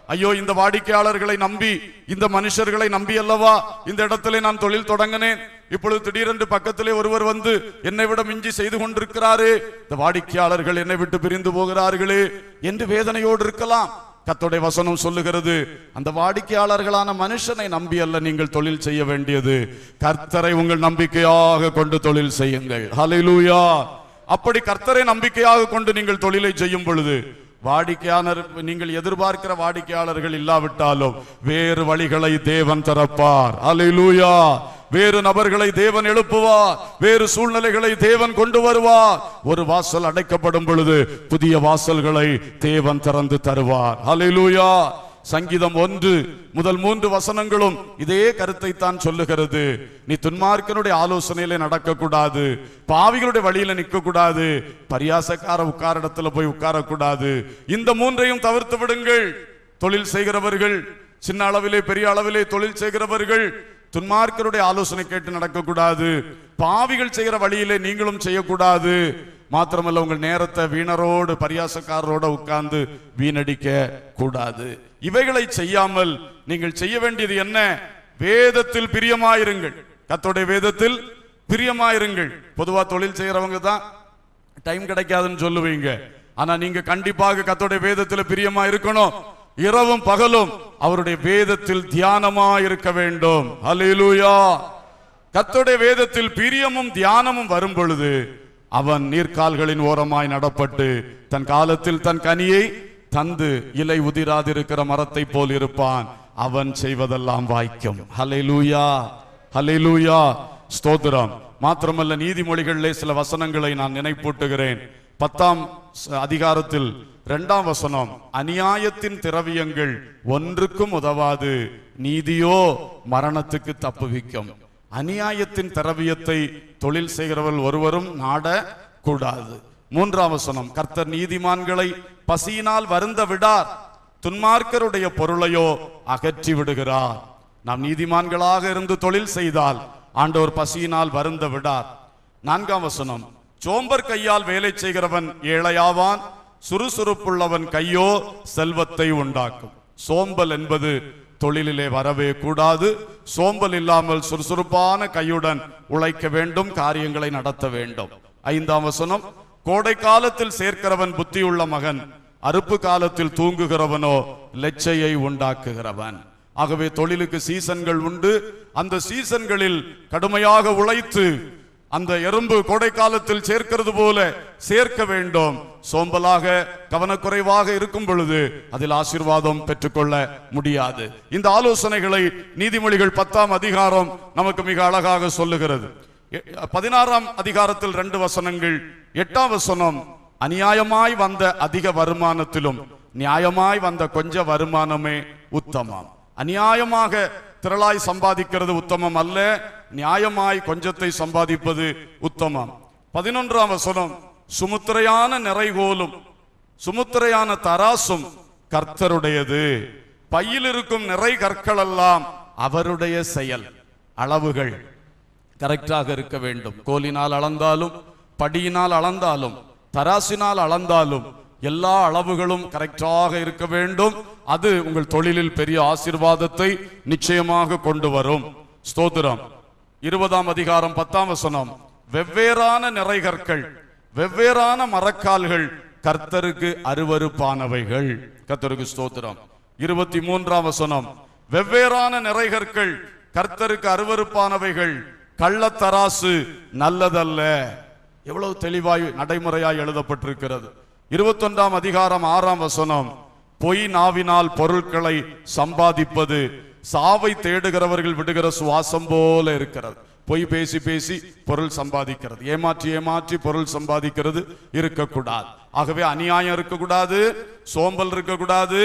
Speaker 1: ஐயோ இந்த வாடிக்கையாளர்களை நம்பி, இந்த மனுஷர்களை நம்பி அல்லவா இந்த இடத்திலே நான் தொழில் தொடங்கினேன், இப்பொழுது திடீரென்று பக்கத்திலே ஒருவர் வந்து என்னை விட மிஞ்சி செய்து கொண்டிருக்கிறாரே, இந்த வாடிக்கையாளர்கள் என்னை விட்டு பிரிந்து போகிறார்களே என்று வேதனையோடு இருக்கலாம். கர்த்தருடைய வசனம் சொல்லுகிறது, அந்த வாடிக்கையாளர்களான மனுஷனை நம்பி அல்ல நீங்கள் தொழில் செய்ய வேண்டியது, கர்த்தரை உங்கள் நம்பிக்கையாக கொண்டு தொழில் செய்யுங்கள். ஹல்லேலூயா. அப்படி கர்த்தரை நம்பிக்கையாக கொண்டு நீங்கள் தொழிலை செய்யும் பொழுது வாடிக்கையாளர், நீங்கள் எதிர்பார்க்கிற வாடிக்கையாளர்கள் இல்லாவிட்டாலும் வேறு வழிகளை தேவன் திறப்பார். ஹல்லேலூயா. வேறு நபர்களை தேவன் எழுப்புவார், வேறு சூழ்நிலைகளை தேவன் கொண்டு வருவார். ஒரு வாசல் அடைக்கப்படும் பொழுது புதிய வாசல்களை தேவன் திறந்து தருவார். ஹல்லேலூயா. சங்கீதம் ஒன்று முதல் மூன்று வசனங்களும் இதே கருத்தை தான் சொல்லுகிறது. நீ துன்மார்க்கனுடைய ஆலோசனையில நடக்க கூடாது, பாவிகளுடைய வழியில நிற்க கூடாது, பரியாசக்கார உட்கார இடத்துல போய் உட்கார கூடாது. இந்த மூன்றையும் தவிர்த்து விடுங்கள். தொழில் செய்கிறவர்கள், சின்ன அளவிலே பெரிய அளவிலே தொழில் செய்கிறவர்கள் துன்மார்க்கருடைய ஆலோசனை கேட்டு நடக்க கூடாது, பாவிகள் செய்கிற வழியிலே நீங்களும் செய்யக்கூடாது. மாத்திரமல்ல, உங்கள் நேரத்தை வீணரோடு பரியாசக்காரரோட உட்கார்ந்து வீணடிக்க கூடாது. இவைகளை செய்யாமல் நீங்கள் செய்ய வேண்டியது என்ன? வேதத்தில் பிரியமாயிருங்கள். கர்த்தருடைய வேதத்தில் பிரியமாயிருங்கள். பொதுவா தொழில் செய்யறவங்க தான் டைம் கிடைக்காதுன்னு சொல்லுவீங்க. ஆனா நீங்க கண்டிப்பாக கர்த்தருடைய வேதத்தில் பிரியமா இருக்கணும். இரவும் பகலும் அவருடைய வேதத்தில் தியானமா இருக்க வேண்டும். ஹல்லேலூயா. கர்த்தருடைய வேதத்தில் பிரியமும் தியானமும் வரும் பொழுது அவன் நீர்க்கால்களின் ஓரமாய் நடப்பட்டு தன் காலத்தில் தன் கனியை தந்து இலை உதிராதிருக்கிற மரத்தை போல் இருப்பான். அவன் செய்வதெல்லாம் வாய்க்கும். ஹல்லேலூயா. ஹல்லேலூயா. ஸ்தோத்திரம். மாத்திரமல்ல, நீதிமொழிகளிலே சில வசனங்களை நான் நினைப்பூட்டுகிறேன். பத்தாம் அதிகாரத்தில் இரண்டாம் வசனம், அநியாயத்தின் திரவியங்கள் ஒன்றுக்கும் உதவாது, நீதியோ மரணத்துக்கு தப்புவிக்கும். அநியாயத்தின் திரவியத்தை தொழில் செய்கிறவர்கள் ஒருவரும் நாட கூடாது. மூன்றாம் வசனம், கர்த்தர் நீதிமான்களை பசியினால் வருந்த விடார், துன்மார்க்கருடைய பொருளையோ அகற்றி விடுகிறார். நாம் நீதிமான்களாக இருந்து தொழில் செய்தால் ஆண்டவர் பசியினால் வருந்த விடார். நான்காம் வசனம், சோம்பர் கையால் வேலை செய்கிறவன் ஏழையாவான், சுறுசுறுப்புள்ளவன் கையோ செல்வத்தை உண்டாக்கும். சோம்பல் என்பது தொழிலிலே வரவே கூடாது. சோம்பல் இல்லாமல் சுறுசுறுப்பான கையுடன் உழைக்க வேண்டும், காரியங்களை நடத்த வேண்டும். ஐந்தாம் வசனம், கோடை காலத்தில் சேர்க்கிறவன் புத்தியுள்ள மகன், அறுப்பு காலத்தில் தூங்குகிறவனோ லெச்சையை உண்டாக்குகிறவன். ஆகவே தொழிலுக்கு சீசன்கள் உண்டு. அந்த சீசன்களில் கடுமையாக உழைத்து அந்த எறும்பு கோடை காலத்தில் சேர்க்கிறது போல சேர்க்க வேண்டும். சோம்பலாக கவனக்குறைவாக இருக்கும் பொழுது அதில் ஆசீர்வாதம் பெற்றுக்கொள்ள முடியாது. இந்த ஆலோசனைகளை நீதிமொழிகள் பத்தாம் அதிகாரம் நமக்கு மிக அழகாக சொல்லுகிறது. பதினாறாம் அதிகாரத்தில் ரெண்டு வசனங்கள். எட்டாம் வசனம், அநியாயமாய் வந்த அதிக வருமானத்திலும் நியாயமாய் வந்த கொஞ்ச வருமானமே உத்தமம். அநியாயமாக திரளாய் சம்பாதிக்கிறது உத்தமம் அல்ல, நியாயமாய் கொஞ்சத்தை சம்பாதிப்பது உத்தமம். பதினொன்றாம் வசனம், சுமுத்திரையான நிறைகோலும் சுமுத்திரையான தராசும் கர்த்தருடையது, பையில் இருக்கும் நிறை கற்கள் எல்லாம் அவருடைய செயல். அளவுகள் கரெக்டாக இருக்க வேண்டும். கோலினால் அளந்தாலும், படியினால் அளந்தாலும், தராசினால் அளந்தாலும் எல்லா அளவுகளும் கரெக்டாக இருக்க வேண்டும். அது உங்கள் தொழிலில் பெரிய ஆசீர்வாதத்தை நிச்சயமாக கொண்டு வரும். ஸ்தோத்திரம். இருபதாம் அதிகாரம் பத்தாம் வசனம், வெவ்வேறான நிறைகற்கள் வெவ்வேறான மரக்கால்கள் கர்த்தருக்கு அருவருப்பானவைகள். கர்த்தருக்கு ஸ்தோத்திரம். இருபத்தி மூன்றாம் வசனம், வெவ்வேறான நிறைகற்கள் கர்த்தருக்கு அருவருப்பானவைகள், கள்ளத்தராசு நல்லதல்ல. எவ்வளவு தெளிவாய் நடைமுறையாய் எழுதப்பட்டிருக்கிறது. இருபத்தி ஒன்றாம் அதிகாரம் ஆறாம் வசனம், பொய் நாவினால் பொருட்களை சம்பாதிப்பது சாவை தேடுகிறவர்கள் விடுகிற சுவாசம் போல இருக்கிறது. பொய் பேசி பேசி பொருள் சம்பாதிக்கிறது, ஏமாற்றி ஏமாற்றி பொருள் சம்பாதிக்கிறது இருக்கக்கூடாது. ஆகவே அநியாயம் இருக்கக்கூடாது, சோம்பல் இருக்கக்கூடாது,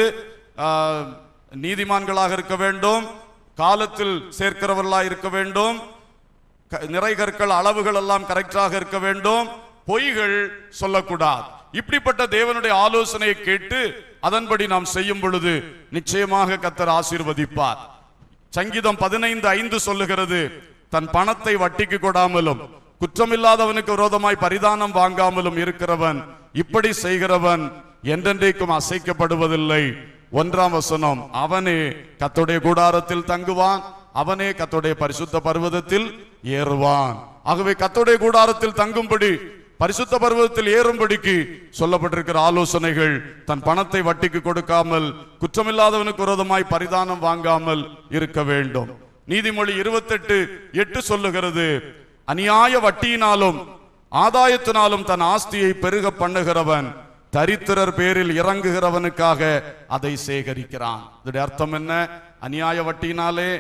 Speaker 1: நீதிமான்களாக இருக்க வேண்டும், காலத்தில் சேர்க்கிறவர்களாக இருக்க வேண்டும், நிறை கற்கள் அளவுகள் எல்லாம் கரெக்டாக இருக்க வேண்டும், பொய்கள் சொல்லக்கூடாது. இப்படிப்பட்ட தேவனுடைய ஆலோசனையை கேட்டு அதன்படி நாம் செய்யும் பொழுது நிச்சயமாக கர்த்தர் ஆசீர்வதிப்பார். சங்கீதம் பதினைந்து ஐந்து சொல்லுகிறது, தன் பணத்தை வட்டிக்கு கொடாமலும் குற்றமில்லாதவனுக்கு விரோதமாய் பரிதானம் வாங்காமலும் இருக்கிறவன், இப்படி செய்கிறவன் என்றென்றைக்கும் அசைக்கப்படுவதில்லை, ஒன்றாம் வசனம், அவனே கர்த்தருடைய கூடாரத்தில் தங்குவான், அவனே கர்த்தருடைய பரிசுத்த பர்வதத்தில் ஏறுவான். ஆகவே கர்த்தருடைய கூடாரத்தில் தங்கும்படி, பரிசுத்த பர்வதத்தில் ஏறும்படிக்கு சொல்லப்பட்டிருக்கிற ஆலோசனைகள், தன் பணத்தை வட்டிக்கு கொடுக்காமல், குற்றமில்லாதவனுக்கு விரோதமாய் பரிதானம் வாங்காமல் இருக்க வேண்டும். நீதிமொழி இருபத்தி எட்டு எட்டு சொல்லுகிறது, அநியாய வட்டியினாலும் ஆதாயத்தினாலும் தன் ஆஸ்தியை பெருக பண்ணுகிறவன் தரித்திரர் பேரில் இறங்குகிறவனுக்காக அதை சேகரிக்கிறான். இதோட அர்த்தம் என்ன? அநியாய வட்டியினாலே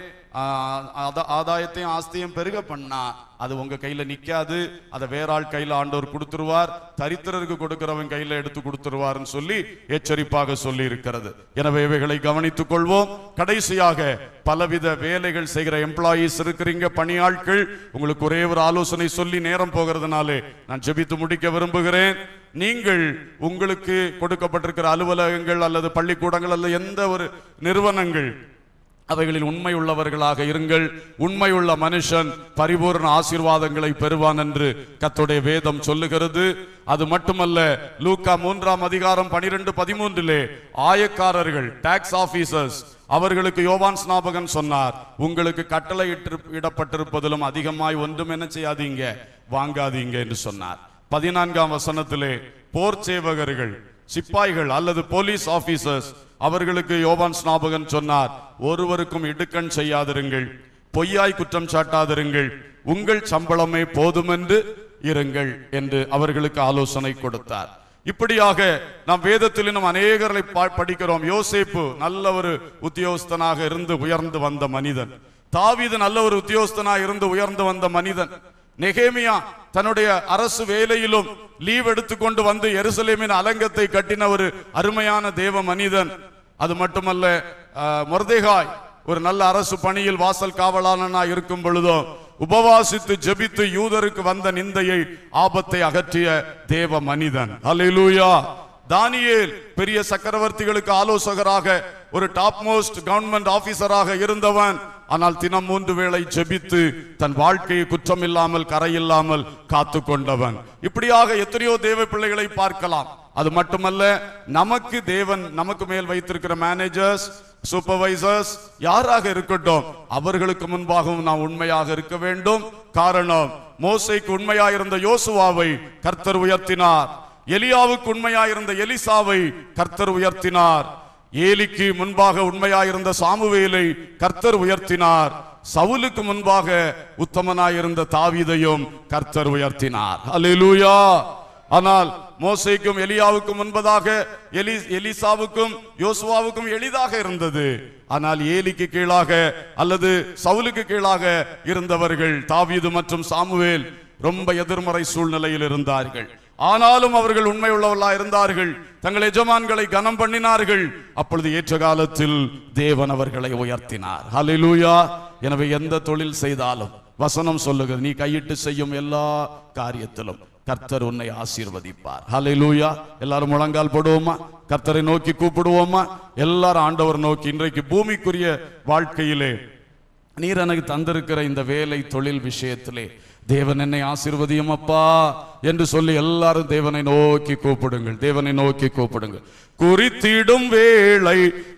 Speaker 1: ஆதாயத்தையும் ஆஸ்தியும் பெருக பண்ணா அது உங்க கையில நிக்காது, அதை வேற ஆள் கையில ஆண்டவர் கொடுத்துருவார், தரித்திரருக்கு கொடுக்கிறவன் கையில எடுத்து கொடுத்துருவார்னு சொல்லி எச்சரிப்பாக சொல்லி இருக்கிறது. எனவே இவைகளை கவனித்துக் கொள்வோம். கடைசியாக, பலவித வேலைகள் செய்கிற எம்ப்ளாயீஸ் இருக்கிறீங்க, பணியாட்கள், உங்களுக்கு ஒரே ஒரு ஆலோசனை சொல்லி நேரம் போகிறதுனாலே நான் ஜெபித்து முடிக்க விரும்புகிறேன். நீங்கள் உங்களுக்கு கொடுக்கப்பட்டிருக்கிற அலுவலகங்கள் அல்லது பள்ளிக்கூடங்கள் அல்லது எந்த ஒரு நிறுவனங்கள், அவைகளில் உண்மை உள்ளவர்களாக இருங்கள். உண்மையுள்ள மனுஷன் பரிபூர்ண ஆசீர்வாதங்களை பெறுவான் என்று கர்த்தருடைய வேதம் சொல்லுகிறது. அது மட்டுமல்ல, லூக்கா மூன்றாம் அதிகாரம் பனிரெண்டு பதிமூன்றிலே ஆயக்காரர்கள், டாக்ஸ் ஆபீசர்ஸ், அவர்களுக்கு யோவான் ஸ்நாபகன் சொன்னார், உங்களுக்கு கட்டளை இடப்பட்டிருப்பதிலும் அதிகமாய் ஒன்றும் என்ன செய்யாதீங்க, வாங்காதீங்க என்று சொன்னார். பதினான்காம் வசனத்திலே போர் சேவகர்கள், சிப்பாய்கள் அல்லது போலீஸ் ஆபீசர்ஸ், அவர்களுக்கு யோவான் ஸ்நாபகன் சொன்னார், ஒருவருக்கும் இடுக்கண் செய்யாதிருங்கள், பொய்யாய் குற்றம் சாட்டாதிருங்கள், உங்கள் சம்பளமே போதுமென்று இருங்கள் என்று அவர்களுக்கு ஆலோசனை கொடுத்தார். இப்படியாக நாம் வேதத்தில் இன்னும் அநேகரை படிக்கிறோம். யோசேப்பு நல்ல ஒரு உத்தியோகஸ்தனாக இருந்து உயர்ந்து வந்த மனிதன். தாவீது நல்ல ஒரு உத்தியோகஸ்தனாக இருந்து உயர்ந்து வந்த மனிதன். நெகேமியா தன்னுடைய அரசு வேலையிலும் லீவ் எடுத்துக்கொண்டு வந்து எருசலேமின் அலங்கத்தை கட்டின ஒரு அருமையான தேவ மனிதன். அது மட்டுமல்ல, மொர்தெகாய் ஒரு நல்ல அரசு பணியில் வாசல் காவலாளனா இருக்கும் பொழுதும் உபவாசித்து ஜெபித்து யூதருக்கு வந்த நிந்தையை, ஆபத்தை அகற்றிய தேவ மனிதன். அல்லேலூயா. தானியேல் பெரிய சக்கரவர்த்திகளுக்கு ஆலோசகராக, ஒரு டாப் மோஸ்ட் கவர்மெண்ட் ஆபீசராக இருந்தவன். ஆனால் தினம் மூன்று வேளை ஜெபித்து தன் வாழ்க்கையை குற்றம் இல்லாமல் கரையில்லாமல் காத்து கொண்டவன். இப்படியாக எத்தனையோ தேவ பிள்ளைகளை பார்க்கலாம். அது மட்டுமல்ல, நமக்கு தேவன் நமக்கு மேல் வைத்திருக்கிற மேனேஜர்ஸ், சூப்பர்வைசர்ஸ் யாராக இருக்கட்டும், அவர்களுக்கு முன்பாகவும் நாம் உண்மையாக இருக்க வேண்டும். காரணம், மோசேக்கு உண்மையாயிருந்த யோசுவாவை கர்த்தர் உயர்த்தினார். எலியாவுக்கு உண்மையாயிருந்த எலிசாவை கர்த்தர் உயர்த்தினார். ஏலிக்கு முன்பாக உண்மையாயிருந்த சாமுவேலை கர்த்தர் உயர்த்தினார். சவுலுக்கு முன்பாக உத்தமனாயிருந்த தாவீதையும் கர்த்தர் உயர்த்தினார். அல்லேலூயா. ஆனால் மோசேக்கும் எலியாவுக்கும் முன்பதாக எலி எலிசாவுக்கும் யோசுவாவுக்கும் எளிதாக இருந்தது. ஆனால் ஏலிக்கு கீழாக அல்லது சவுலுக்கு கீழாக இருந்தவர்கள் தாவீது மற்றும் சாமுவேல் ரொம்ப எதிர்மறை சூழ்நிலையில் இருந்தார்கள். ஆனாலும் அவர்கள் உண்மை உள்ளவர்களாக இருந்தார்கள். தங்கள் எஜமான்களை கனம் பண்ணினார்கள். அப்பொழுது ஏற்ற காலத்தில் தேவன் அவர்களை உயர்த்தினார். ஹல்லேலூயா. எனவே எந்த தொழில் செய்தாலும் வசனம் சொல்லுகிறது, நீ கையிட்டு செய்யும் எல்லா காரியத்திலும் கர்த்தர் உன்னை ஆசீர்வதிப்பார். ஹல்லேலூயா. எல்லாரும் முழங்கால் போடுவோமா? கர்த்தரை நோக்கி கூப்பிடுவோமா? எல்லாரும் ஆண்டவர் நோக்கி, இன்றைக்கு பூமிக்குரிய வாழ்க்கையிலே நீர் எனக்கு தந்திருக்கிற இந்த வேலை தொழில் விஷயத்திலே தேவன் என்னை ஆசீர்வதியும் அப்பா என்று சொல்லி எல்லாரும் தேவனை நோக்கி கூப்பிடுங்கள். தேவனை நோக்கி கூப்பிடுங்கள். குறித்திடும் வேளை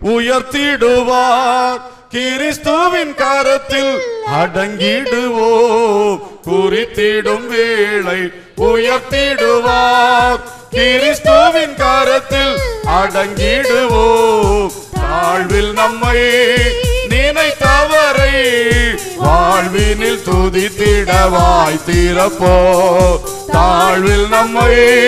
Speaker 1: உயர்த்திடுவார், கிறிஸ்துவின் கரத்தில் அடங்கிடுவோம். குறித்திடும் வேளை உயர்த்திடுவார், கிறிஸ்துவின் கரத்தில் அடங்கிடுவோம். தாழ்வில் நம்மை நினைத்தவரை வாழ்வினில் துதித்திடவாய் திறப்போ. தாழ்வில் நம்மை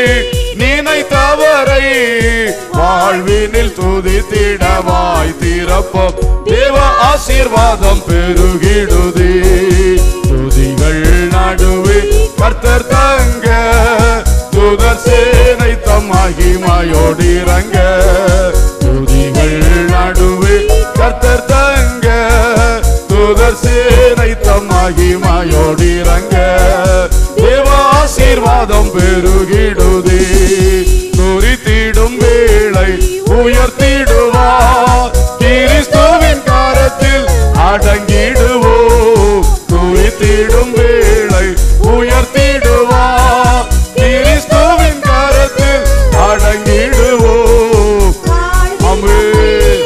Speaker 1: நினைத்தவரை வாழ்வினில் துதித்திடவாய் திறப்போ. தேவ ஆசீர்வாதம் பெருகிடுதே, துதிகள் நடுவே கர்த்தர் தங்க, துதர் சேனை தம் மகிமையோடு இறங்க. துதிகள் நடுவே கர்த்தர் தங்க, துதர் சேனை தம் மகிமையோடு இறங்க. தேவ ஆசீர்வாதம் பெருகிடுதே, குறித்திடும் வேளை உயர்த்திடுவார், கிறிஸ்துவின் கரத்தில் அடங்கிடுவோம். குறித்திடும் வேளை உயர்த்திடுவார், கிறிஸ்துவின் கரத்தில் அடங்கிடுவோம். ஆமென்.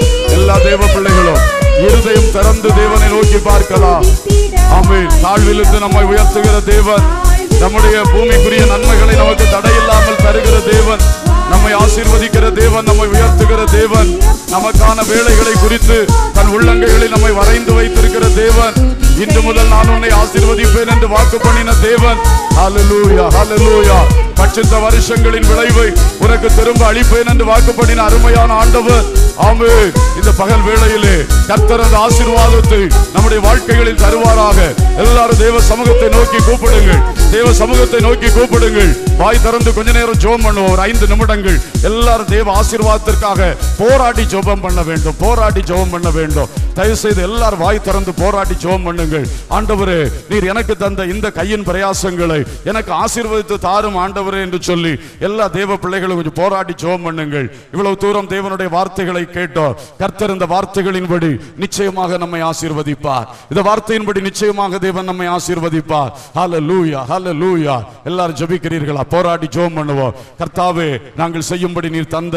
Speaker 1: நம்முடைய பூமிக்குரிய நன்மைகளை நமக்கு தடையில்லாமல் தருகிற தேவன், நம்மை ஆசீர்வதிக்கிற தேவன், நம்மை உயர்த்துகிற தேவன், நமக்கான வேலைகளை குறித்து தன் உள்ளங்கைகளில் நம்மை வரைந்து வைத்திருக்கிற தேவன், இன்று முதல் நான் உன்னை ஆசீர்வதிப்பேன் என்று வாக்கு பண்ணின தேவன். ஹல்லேலூயா, ஹல்லேலூயா. பட்சித்த வருஷங்களின் விளைவை உனக்கு திரும்ப அளிப்பேன் என்று வாக்கு பண்ணின அருமையான ஆண்டவர். ஆமென். இந்த பகல் வேளையிலே கர்த்தர் அந்த ஆசீர்வாதத்தை நம்முடைய வாழ்க்கைகளில் தருவாராக. எல்லாரும் தேவ சமூகத்தை நோக்கி கூப்பிடுங்கள், தேவ சமூகத்தை நோக்கி கூப்பிடுங்கள். வாய் திறந்து கொஞ்ச நேரம் ஜெபம் பண்ணுவோம், ஒரு ஐந்து நிமிடங்கள். எல்லாரும் தேவ ஆசீர்வாதத்திற்காக போராடி ஜெபம் பண்ண வேண்டும், போராடி ஜெபம் பண்ண வேண்டும். தயவு செய்து எல்லாரும் வாய் திறந்து போராடி ஜெபம் பண்ணுங்கள். ஆண்டவரே, நீர் எனக்கு தந்த இந்த கையின் பிரயாசங்களை எனக்கு ஆசீர்வதித்து தாரும் ஆண்டவரே என்று சொல்லி எல்லா தேவ பிள்ளைகளும் கொஞ்சம் போராடி ஜெபம் பண்ணுங்கள். இவ்வளவு தூரம் தேவனுடைய வார்த்தைகளை கேட்டோம். கர்த்தர் இந்த வார்த்தைகளின்படி நிச்சயமாக நம்மை ஆசீர்வதிப்பார். இந்த வார்த்தையின்படி நிச்சயமாக தேவன் நம்மை ஆசீர்வதிப்பார். ஹல்லேலூயா, ஹல்லேலூயா. எல்லாரும் ஜெபிக்கிறீர்களா? போராடி ஜெபம் பண்ணுவோம். கர்த்தாவே, நாங்கள் செய்யும்படி நீர் தந்த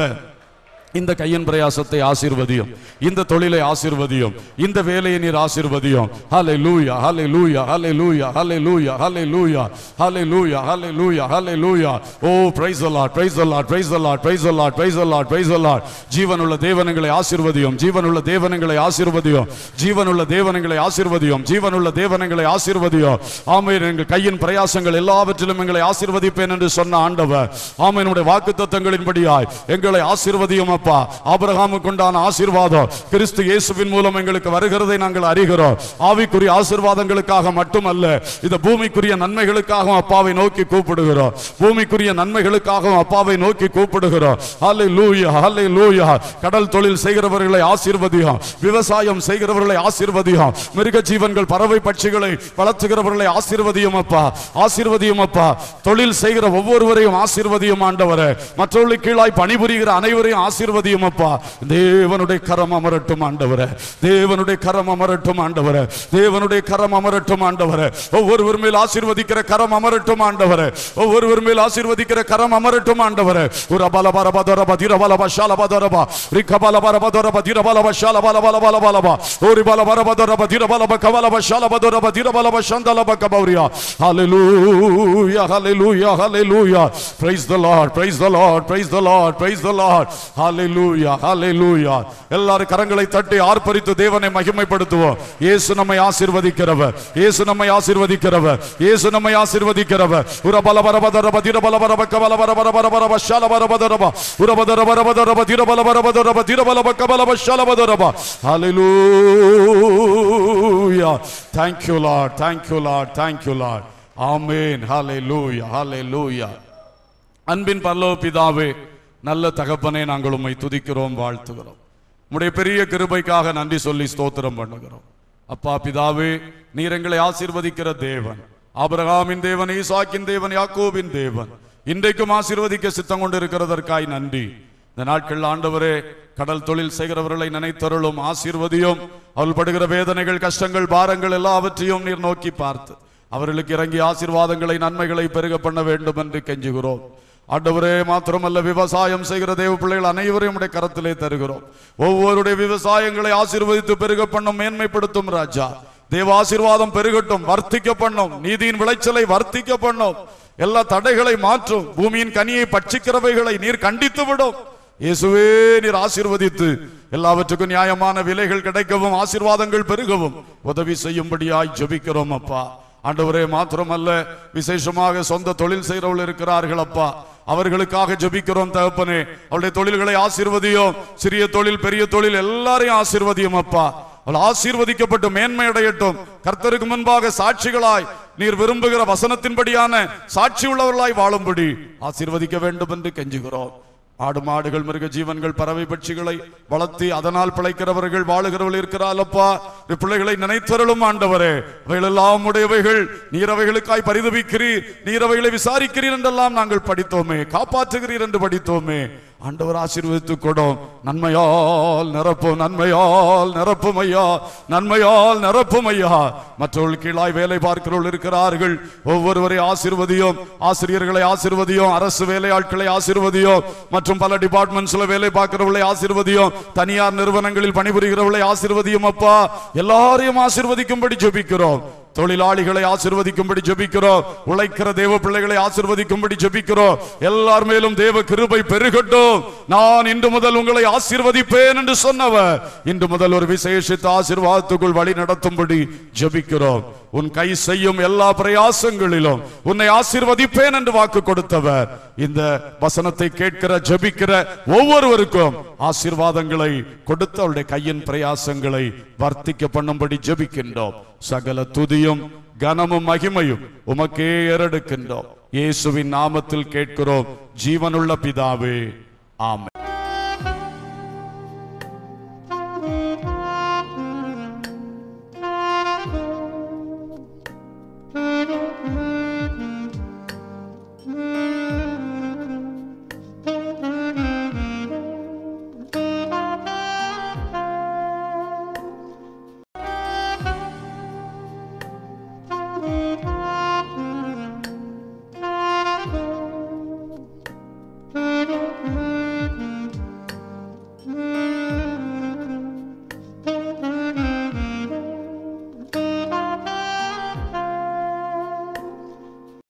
Speaker 1: இந்த கையின் பிரயாசத்தை ஆசீர்வதியும், இந்த தொழிலை ஆசீர்வதியும், இந்த வேலையை நீர் ஆசீர்வதியும். Hallelujah, hallelujah, hallelujah, hallelujah, hallelujah, hallelujah, hallelujah, hallelujah. Oh praise the lord, praise the lord, praise the lord, praise the lord, praise the lord, praise the lord. ஜீவனுள்ள தேவனங்களை ஆசீர்வதியும், ஜீவனுள்ள தேவனங்களை ஆசீர்வதியும், ஜீவனுள்ள தேவனங்களை ஆசீர்வதியும், ஜீவனுள்ள தேவனங்களை ஆசீர்வதியும். ஆமென். எங்கள் கையின் பிரயாசங்கள் எல்லாவற்றிலும் எங்களை ஆசீர்வதிப்பேன் என்று சொன்ன ஆண்டவர், ஆமென், உம்முடைய வாக்குத்தத்தங்களின்படியாய் எங்களை ஆசீர்வதியும். ஆபிரகாமுக்கு உண்டான ஆசீர்வாதம் கிறிஸ்து இயேசுவின் மூலம் எங்களுக்கு வருகிறதை நாங்கள் அறிகிறோம். ஆவிக்குரிய ஆசீர்வாதங்களுக்காக மட்டுமல்ல, இந்த பூமிக்குரிய நன்மைகளுக்காகவும் அப்பாவை நோக்கி கூப்பிடுகிறோம், பூமிக்குரிய நன்மைகளுக்காகவும் அப்பாவை நோக்கி கூப்பிடுகிறோம். ஹல்லேலூயா, ஹல்லேலூயா. கடல் தொழில் செய்கிறவர்களை ஆசீர்வதியும், விவசாயம் செய்கிறவர்களை ஆசீர்வதியும், மிருக ஜீவன்கள் பறவை பட்சிகளை வளர்த்துகிறவர்களை ஆசீர்வதியும் அப்பா, ஆசீர்வதியும் அப்பா. தொழில் செய்கிற ஒவ்வொருவரையும் ஆசீர்வதியும் ஆண்டவரே. மற்றவர்களுக்கு கீழாய் பணிபுரிகிற அனைவரையும் ஆசீர்வதியும் அப்பா. தேவனுடைய கரம் அமரட்டும் ஆண்டவரே, தேவனுடைய கரம் அமரட்டும் ஆண்டவரே, தேவனுடைய கரம் அமரட்டும் ஆண்டவரே. ஒவ்வொருவர் மேல் ஆசீர்வதிக்கிற கரம் அமரட்டும் ஆண்டவரே, ஒவ்வொருவர் மேல் ஆசீர்வதிக்கிற கரம் அமரட்டும் ஆண்டவரே. ஒரு பலபரபதரப திரபலப ஷாலபதரப ரிகபலபரபதரப திரபலப ஷாலபலபலபலபலப ஒரு பலபரபதரப திரபலப கவலப ஷாலபதரப திரபலப ஷந்தலப கபௌரியா. ஹல்லேலூயா, hallelujah, hallelujah. Praise the Lord, praise the Lord, praise the Lord, praise the Lord. ஹல்லேலூயா, ஹல்லேலூயா. எல்லாரும் கரங்களை தட்டி ஆர்ப்பரித்து தேவனை மகிமைப்படுத்துவோம். இயேசு நம்மை ஆசீர்வதிக்கிறவர், இயேசு நம்மை ஆசீர்வதிக்கிறவர், இயேசு நம்மை ஆசீர்வதிக்கிறவர். உரபலபரபதரப திரபலபரப கவலபரபரபரப ஷாலபரபதரப உரபதரபரபதரப திரபலபரபதரப திரபலப கவலப ஷாலபதரப. ஹல்லேலூயா. Thank you Lord, thank you Lord, thank you Lord. Amen. Hallelujah, hallelujah. அன்பின் பரலோக பிதாவே, நல்ல தகப்பனே, நாங்கள் உம்மை துதிக்கிறோம், வாழ்த்துகிறோம். உம்முடைய பெரிய கிருபைக்காக நன்றி சொல்லி ஸ்தோத்திரம் பண்ணுகிறோம். அப்பா பிதாவே, நீர் எங்களை ஆசீர்வதிக்கிற தேவன், ஆபிரகாமின் தேவன், ஈசாக்கின் தேவன், யாக்கோபின் தேவன், இன்றைக்கும் ஆசீர்வதிக்க சித்தம் கொண்டு இருக்கிறதற்காய் நன்றி. இந்த நாட்கள் ஆண்டவரே, கடல் தொழில் செய்கிறவர்களை நினைத்தருளும், ஆசீர்வதியும். அவள் படுகிற வேதனைகள், கஷ்டங்கள், பாரங்கள் எல்லாவற்றையும் நீர் நோக்கி பார்த்து அவர்களுக்கு இறங்கி ஆசீர்வாதங்களை, நன்மைகளை பெருக பண்ண வேண்டும் என்று கெஞ்சுகிறோம். ஆண்டவரே, மாத்திரமல்ல, விவசாயம் செய்கிற தேவ பிள்ளைகள் அனைவரையும் உடைய கரத்திலே தருகிறோம். ஒவ்வொருடைய விவசாயங்களை ஆசீர்வதித்து பெருக பண்ணும், மேன்மைப்படுத்தும் ராஜா. தேவ ஆசீர்வாதம் பெருகட்டும், வர்த்திக்க பண்ணும், நீதியின் விளைச்சலை வர்த்திக்க பண்ணும், எல்லா தடைகளை மாற்றும், பூமியின் கனியை பட்சிக்கிறவைகளை நீர் கண்டித்து விடும். இயேசுவே, நீர் ஆசீர்வதித்து எல்லாவற்றுக்கும் நியாயமான விலைகள் கிடைக்கவும், ஆசீர்வாதங்கள் பெருகவும் உதவி செய்யும்படியாய் ஜெபிக்கிறோம் அப்பா. ஆண்டவரே, மாத்திரமல்ல, விசேஷமாக சொந்த தொழில் செய்கிறவர்கள் இருக்கிறார்கள் அப்பா, அவர்களுக்காக ஜெபிக்கிறோம் தகப்பனே. அவருடைய தொழில்களை ஆசீர்வதியும், சிறிய தொழில், பெரிய தொழில் எல்லாரையும் ஆசீர்வதியும் அப்பா. அவள் ஆசீர்வதிக்கப்பட்டு மேன்மை அடையட்டும். கர்த்தருக்கு முன்பாக சாட்சிகளாய் நீர் விரும்புகிற வசனத்தின்படியான சாட்சி உள்ளவர்களாய் வாழும்படி ஆசீர்வதிக்க வேண்டும் என்று கெஞ்சுகிறோம். ஆடு மாடுகள், மிருக ஜீவன்கள், பறவை பட்சிகளை வளர்த்தி அதனால் பிழைக்கிறவர்கள், வாழுகிறவர்கள் இருக்கிறாரப்பா. பிள்ளைகளை நினைத்தருளும் ஆண்டவரே. அவைகளெல்லாம் உடையவைகள், நீரவைகளுக்காய் பரிதபிக்கிறீர், நீரவைகளை விசாரிக்கிறீர் என்றெல்லாம் நாங்கள் படித்தோமே, காப்பாற்றுகிறீர் என்று படித்தோமே. ஆண்டவர் ஆசீர்வதித்துக் கொடும், நன்மையால் நிரப்பும், நன்மையால் நிரப்பும் ஐயா, நன்மையால் நிரப்பும் ஐயா. மற்றவர்கள் கீழாய் வேலை பார்க்கிறவர்கள் இருக்கிறார்கள், ஒவ்வொருவரை ஆசீர்வதியும், ஆசிரியர்களை ஆசீர்வதியும், அரசு வேலையாட்களை ஆசீர்வதியும், மற்றும் பல டிபார்ட்மெண்ட்ஸ்ல வேலை பார்க்கிறவர்களை ஆசீர்வதியும், தனியார் நிறுவனங்களில் பணிபுரிகிறவர்களை ஆசீர்வதியும் அப்பா. எல்லாரையும் ஆசீர்வதிக்கும்படி ஜெபிக்கிறோம். தொழிலாளிகளை ஆசீர்வதிக்கும்படி ஜெபிக்கிறோம். உழைக்கிற தேவ பிள்ளைகளை ஆசீர்வதிக்கும்படி ஜெபிக்கிறோம். எல்லார் மேலும் தேவ கிருபை பெருகட்டும். நான் இன்று முதல் உங்களை ஆசீர்வதிப்பேன் என்று சொன்னவர் இன்று முதல் ஒரு விசேஷித்த ஆசீர்வாதத்துக்குள் வழி நடத்தும்படி ஜெபிக்கிறோம். உன் கை செய்யும் எல்லா பிரயாசங்களிலும் உன்னை ஆசீர்வதிப்பேன் என்று வாக்கு கொடுத்தவர் இந்த வசனத்தை கேட்கிற ஜெபிக்கிற ஒவ்வொருவருக்கும் ஆசீர்வாதங்களை கொடுத்து அவருடைய கையின் பிரயாசங்களை வர்த்திக்க பண்ணும்படி ஜெபிக்கின்றோம். சகல துதியும் கனமும் மகிமையும் உமக்கே ஏறெடுக்கின்றோம். இயேசுவின் நாமத்தில் கேட்கிறோம் ஜீவனுள்ள பிதாவே, ஆமென்.
Speaker 4: Thank you.